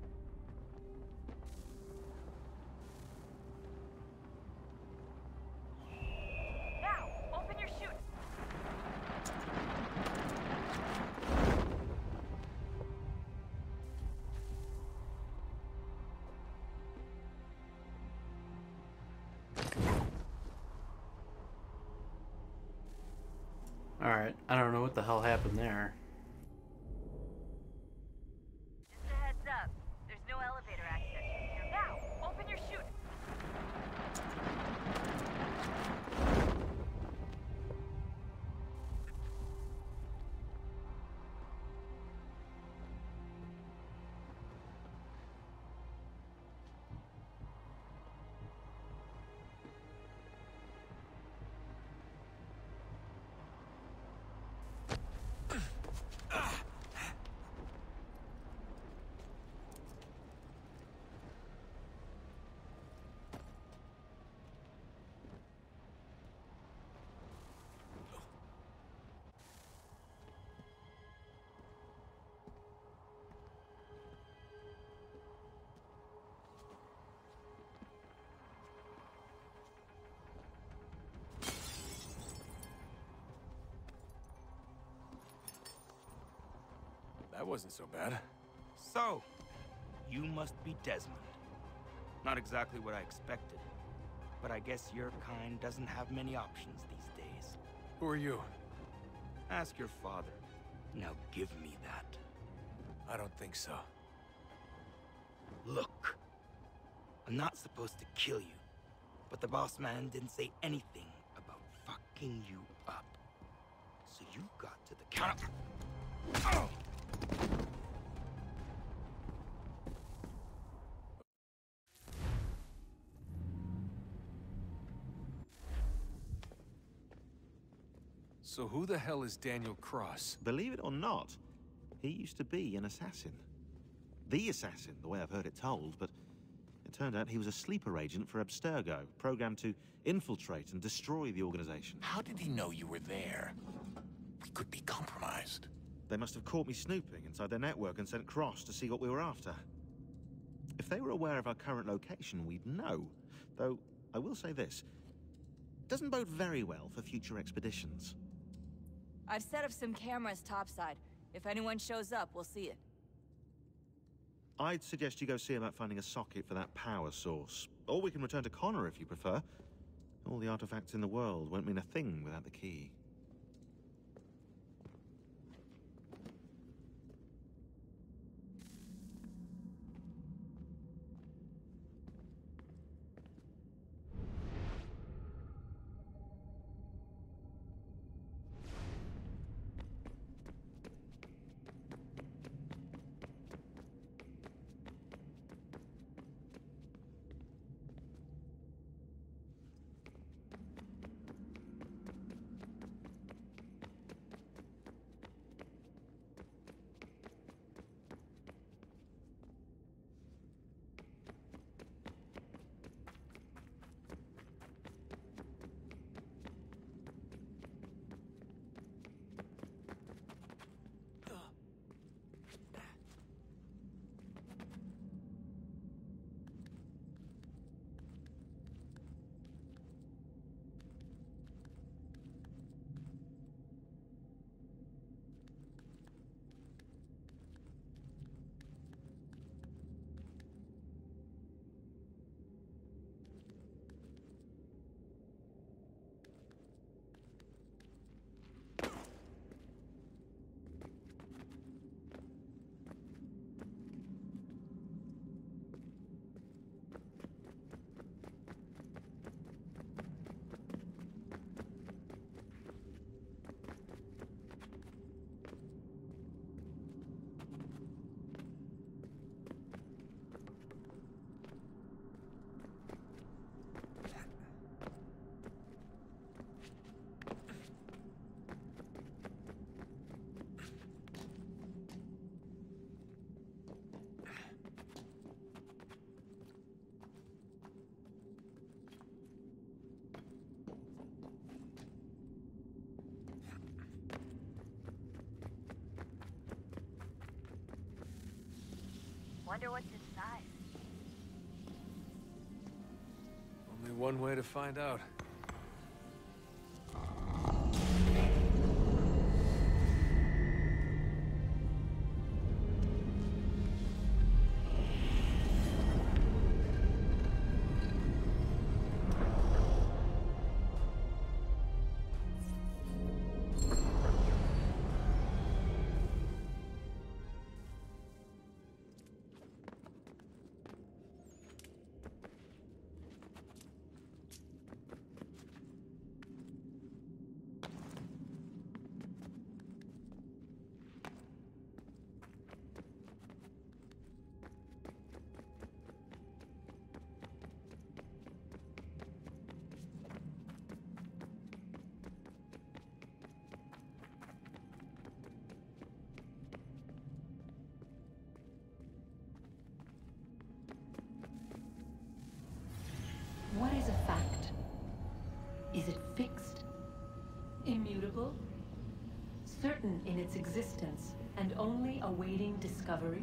Now, open your chute. Alright, I don't know what the hell happened there. Just a heads up. There's no elevator access from here. Now, open your chute. That wasn't so bad. So, you must be Desmond. Not exactly what I expected, but I guess your kind doesn't have many options these days. Who are you? Ask your father. Now give me that. I don't think so. Look, I'm not supposed to kill you, but the boss man didn't say anything about fucking you up. So you got to the counter. Oh! So who the hell is Daniel Cross? Believe it or not, he used to be an assassin. the assassin, the way I've heard it told, but it turned out he was a sleeper agent for Abstergo, programmed to infiltrate and destroy the organization. How did he know you were there? We could be compromised. They must have caught me snooping inside their network and sent Cross to see what we were after. If they were aware of our current location, we'd know. Though, I will say this. It doesn't bode very well for future expeditions. I've set up some cameras topside. If anyone shows up, we'll see it. I'd suggest you go see about finding a socket for that power source. Or we can return to Connor if you prefer. All the artifacts in the world won't mean a thing without the key. Wonder what's inside. Only one way to find out. What is a fact? Is it fixed? Immutable? Certain in its existence and only awaiting discovery?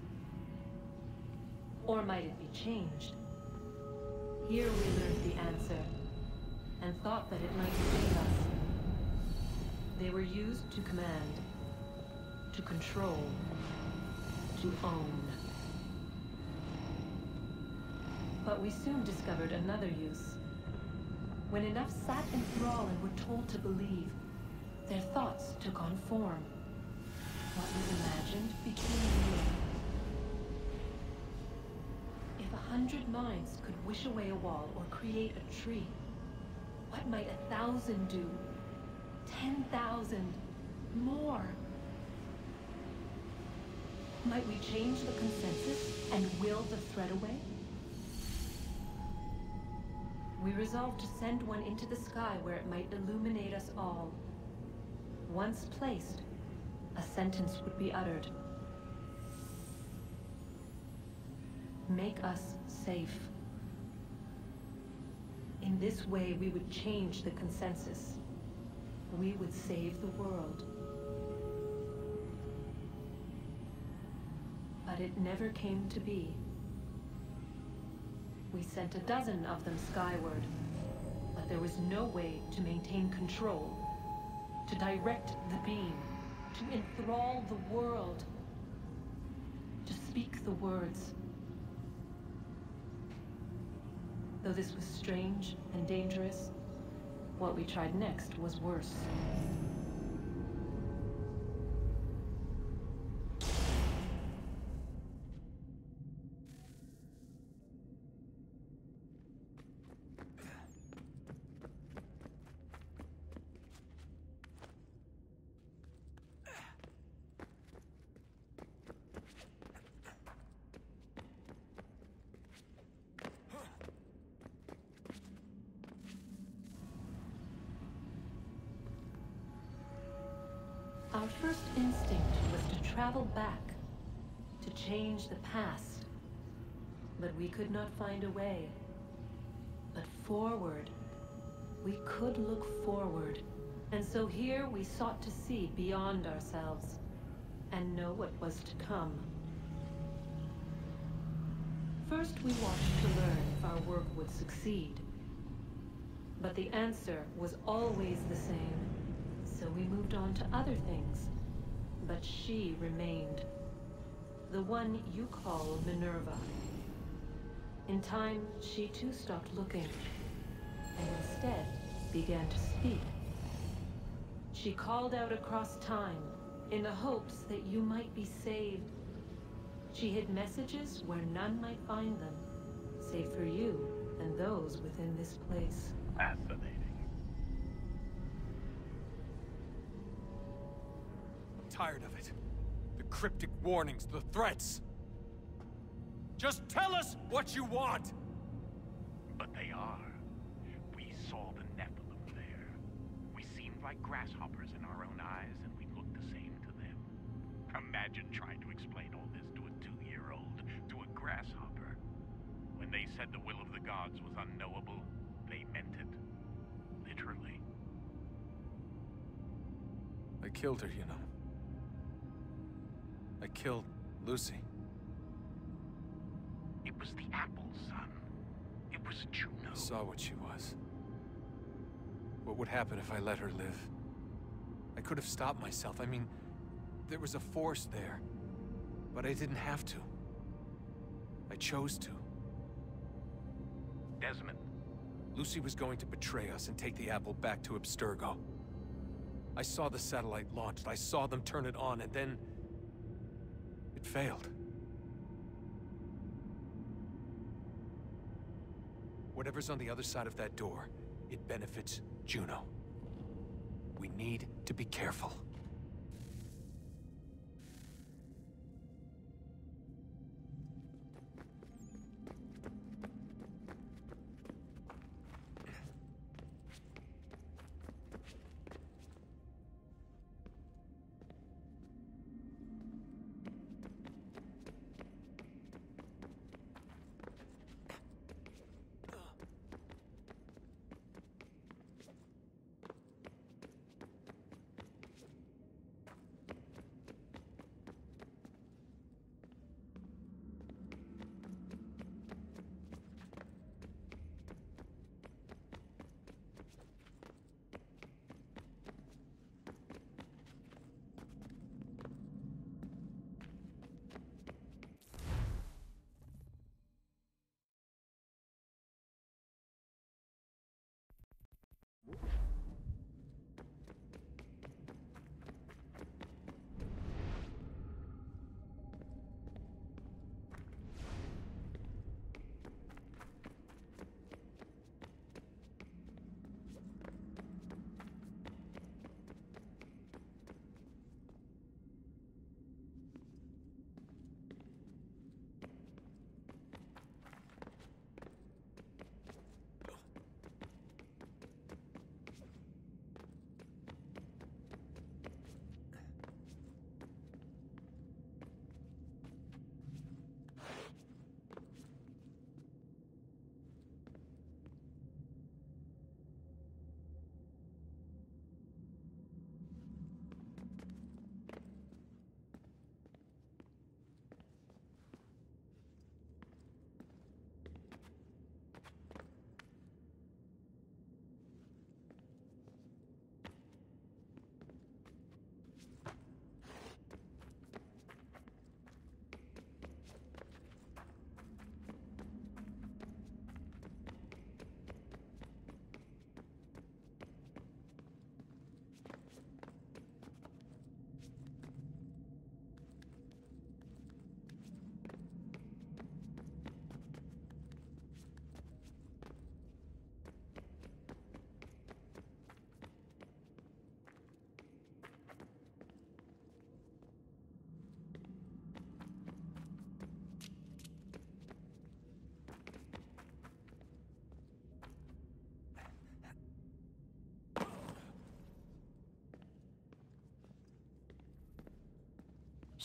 Or might it be changed? Here we learned the answer, and thought that it might save us. They were used to command, to control, to own. But we soon discovered another use. When enough sat in thrall and were told to believe, their thoughts took on form. What was imagined became real. If 100 minds could wish away a wall or create a tree, what might 1,000 do? 10,000? More? Might we change the consensus and will the threat away? We resolved to send one into the sky where it might illuminate us all. Once placed, a sentence would be uttered. make us safe. In this way, we would change the consensus. We would save the world. But it never came to be. We sent a dozen of them skyward, but there was no way to maintain control, to direct the beam, to enthrall the world, to speak the words. Though this was strange and dangerous, what we tried next was worse. Our first instinct was to travel back, to change the past. But we could not find a way. But forward, we could look forward. And so here we sought to see beyond ourselves, and know what was to come. First we watched to learn if our work would succeed. But the answer was always the same. So we moved on to other things. But she remained. The one you call Minerva. In time, she too stopped looking, and instead began to speak. She called out across time, in the hopes that you might be saved. She hid messages where none might find them, save for you and those within this place. Fascinating. Tired of it. The cryptic warnings, the threats. Just tell us what you want! But they are. We saw the Nephilim there. We seemed like grasshoppers in our own eyes, and we looked the same to them. Imagine trying to explain all this to a 2-year-old, to a grasshopper. When they said the will of the gods was unknowable, they meant it. Literally. I killed her, you know. I killed Lucy. It was the apple, son. It was Juno. I saw what she was. What would happen if I let her live? I could have stopped myself. I mean, there was a force there. But I didn't have to. I chose to. Desmond. Lucy was going to betray us and take the apple back to Abstergo. I saw the satellite launched. I saw them turn it on, and then it failed. Whatever's on the other side of that door, it benefits Juno. We need to be careful.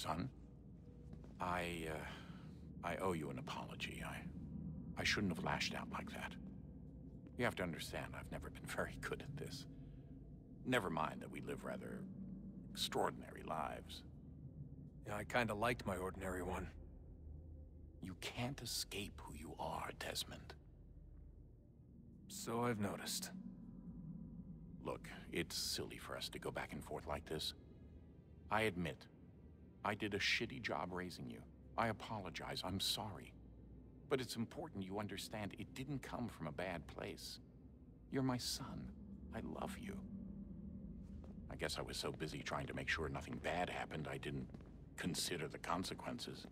son. I owe you an apology. I shouldn't have lashed out like that. You have to understand, I've never been very good at this. Never mind that we live rather extraordinary lives. Yeah, I kinda liked my ordinary one. You can't escape who you are, Desmond. So I've noticed. Look, it's silly for us to go back and forth like this. I admit, I did a shitty job raising you. I apologize, I'm sorry. But it's important you understand it didn't come from a bad place. You're my son. I love you. I guess I was so busy trying to make sure nothing bad happened, I didn't consider the consequences.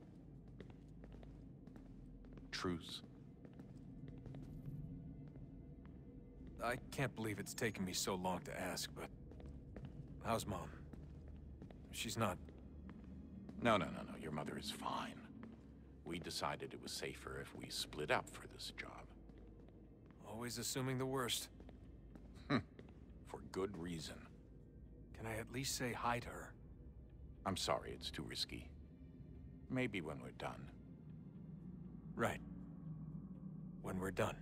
Truce. I can't believe it's taken me so long to ask, but... how's Mom? She's not... No. Your mother is fine. We decided it was safer if we split up for this job. Always assuming the worst. For good reason. Can I at least say hi to her? I'm sorry, it's too risky. Maybe when we're done. Right. When we're done.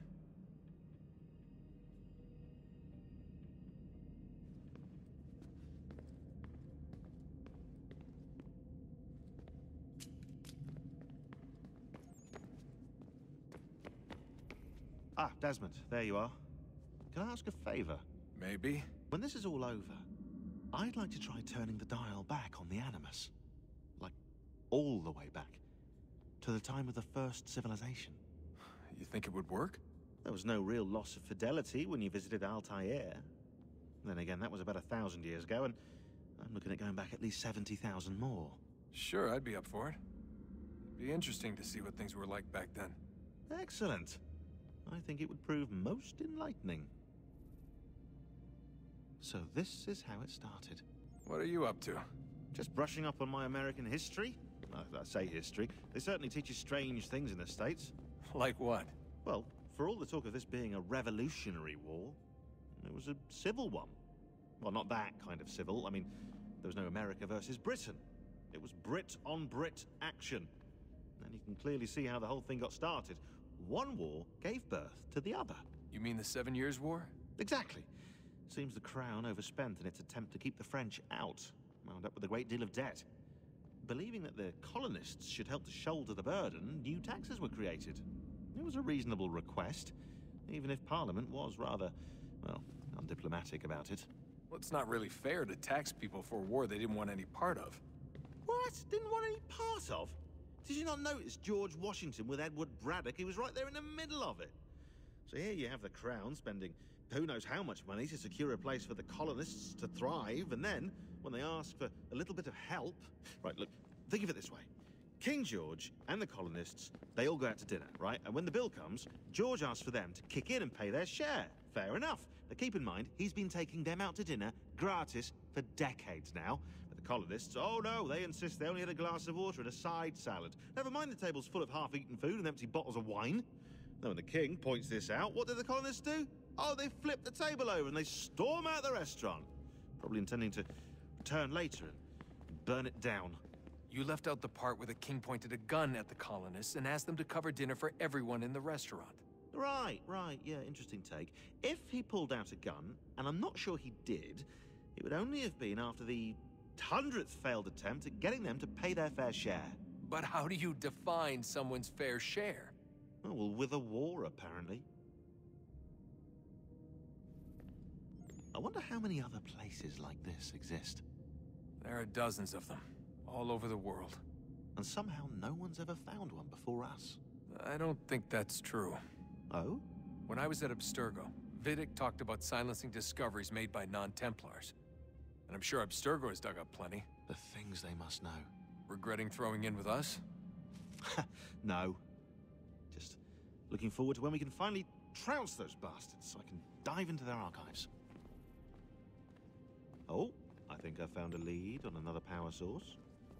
Ah, Desmond, there you are. Can I ask a favor? Maybe. When this is all over, I'd like to try turning the dial back on the Animus. Like, all the way back. To the time of the first civilization. You think it would work? There was no real loss of fidelity when you visited Altair. Then again, that was about 1,000 years ago, and I'm looking at going back at least 70,000 more. Sure, I'd be up for it. It'd be interesting to see what things were like back then. Excellent. I think it would prove most enlightening. So this is how it started. What are you up to? Just brushing up on my American history. I say history. They certainly teach you strange things in the States. Like what? Well, for all the talk of this being a revolutionary war, it was a civil one. Well, not that kind of civil. I mean, there was no America versus Britain. It was Brit on Brit action. And you can clearly see how the whole thing got started. One war gave birth to the other. You mean the 7 Years' War? Exactly. Seems the Crown overspent in its attempt to keep the French out, wound up with a great deal of debt. Believing that the colonists should help to shoulder the burden, new taxes were created. It was a reasonable request, even if Parliament was rather, well, undiplomatic about it. Well, it's not really fair to tax people for a war they didn't want any part of. What? Didn't want any part of? Did you not notice George Washington with Edward Braddock? He was right there in the middle of it. So here you have the Crown spending who knows how much money to secure a place for the colonists to thrive, and then, when they ask for a little bit of help... Right, look, think of it this way. King George and the colonists, they all go out to dinner, right? And when the bill comes, George asks for them to kick in and pay their share. Fair enough. But keep in mind, he's been taking them out to dinner gratis for decades now. But the colonists, oh no, they insist they only had a glass of water and a side salad. Never mind the table's full of half-eaten food and empty bottles of wine. Now, when the king points this out, what do the colonists do? Oh, they flip the table over and they storm out the restaurant. Probably intending to return later and burn it down. You left out the part where the king pointed a gun at the colonists and asked them to cover dinner for everyone in the restaurant. Right, yeah, interesting take. If he pulled out a gun, and I'm not sure he did, it would only have been after the 100th failed attempt at getting them to pay their fair share. But how do you define someone's fair share? Oh, well, with a war, apparently. I wonder how many other places like this exist. There are dozens of them, all over the world. And somehow no one's ever found one before us. I don't think that's true. Oh? When I was at Abstergo, Vidic talked about silencing discoveries made by non-Templars. And I'm sure Abstergo has dug up plenty. The things they must know. Regretting throwing in with us? No. Just looking forward to when we can finally trounce those bastards so I can dive into their archives. Oh, I think I found a lead on another power source.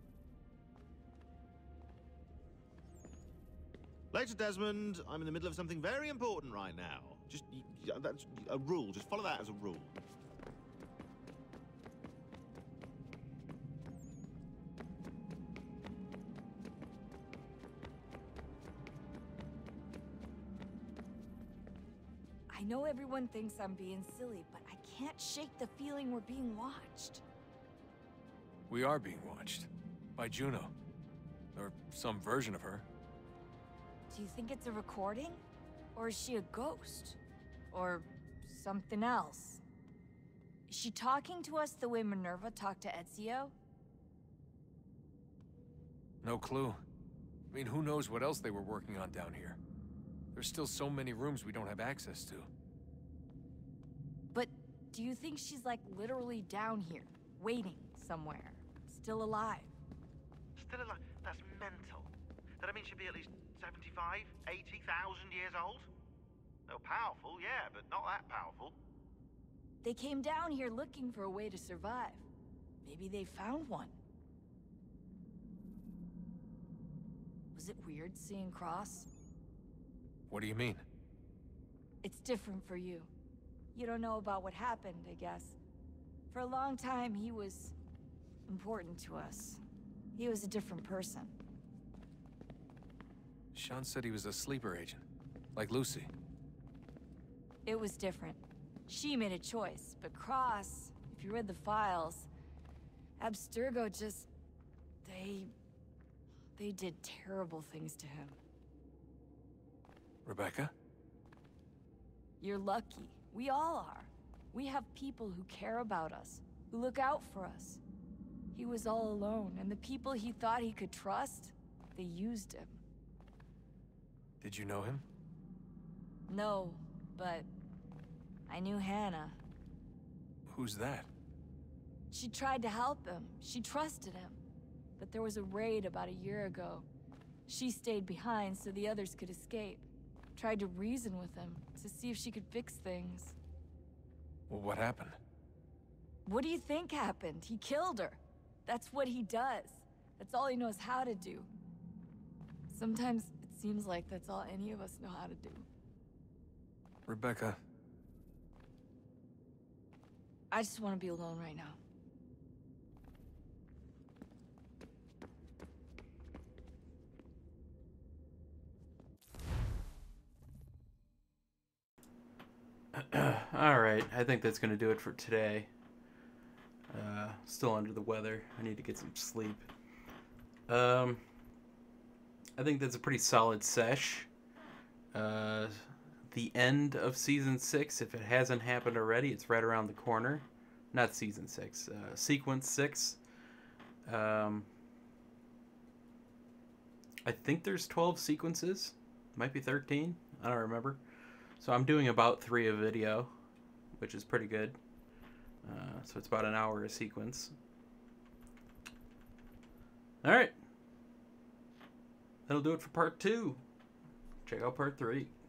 Later, Desmond. I'm in the middle of something very important right now. Just, that's a rule. Just follow that as a rule. I know everyone thinks I'm being silly, but I can't shake the feeling we're being watched. We are being watched. By Juno. Or some version of her. Do you think it's a recording? Or is she a ghost? Or something else? Is she talking to us the way Minerva talked to Ezio? No clue. I mean, who knows what else they were working on down here? There's still so many rooms we don't have access to. But do you think she's like literally down here, waiting somewhere, still alive? Still alive? That's mental. That I mean she'd be at least 75, 80,000 years old? They're powerful, yeah, but not that powerful. They came down here looking for a way to survive. Maybe they found one. Was it weird seeing Cross? What do you mean? It's different for you. You don't know about what happened, I guess. For a long time, he was important to us. He was a different person. Sean said he was a sleeper agent. Like Lucy. It was different. She made a choice, but Cross, if you read the files, Abstergo just... They did terrible things to him. Rebecca? You're lucky. We all are. We have people who care about us, who look out for us. He was all alone, and the people he thought he could trust, they used him. Did you know him? No, but I knew Hannah. Who's that? She tried to help him. She trusted him. But there was a raid about a year ago. She stayed behind so the others could escape. Tried to reason with him, to see if she could fix things. Well, what happened? What do you think happened? He killed her. That's what he does. That's all he knows how to do. Sometimes it seems like that's all any of us know how to do. Rebecca. I just want to be alone right now. Alright, I think that's going to do it for today. Still under the weather. I need to get some sleep. I think that's a pretty solid sesh. The end of Season 6, if it hasn't happened already, it's right around the corner. Not Season 6, Sequence 6. I think there's 12 sequences. Might be 13. I don't remember. So I'm doing about 3 a video, which is pretty good. So it's about an hour a sequence. Alright. That'll do it for part 2. Check out part 3.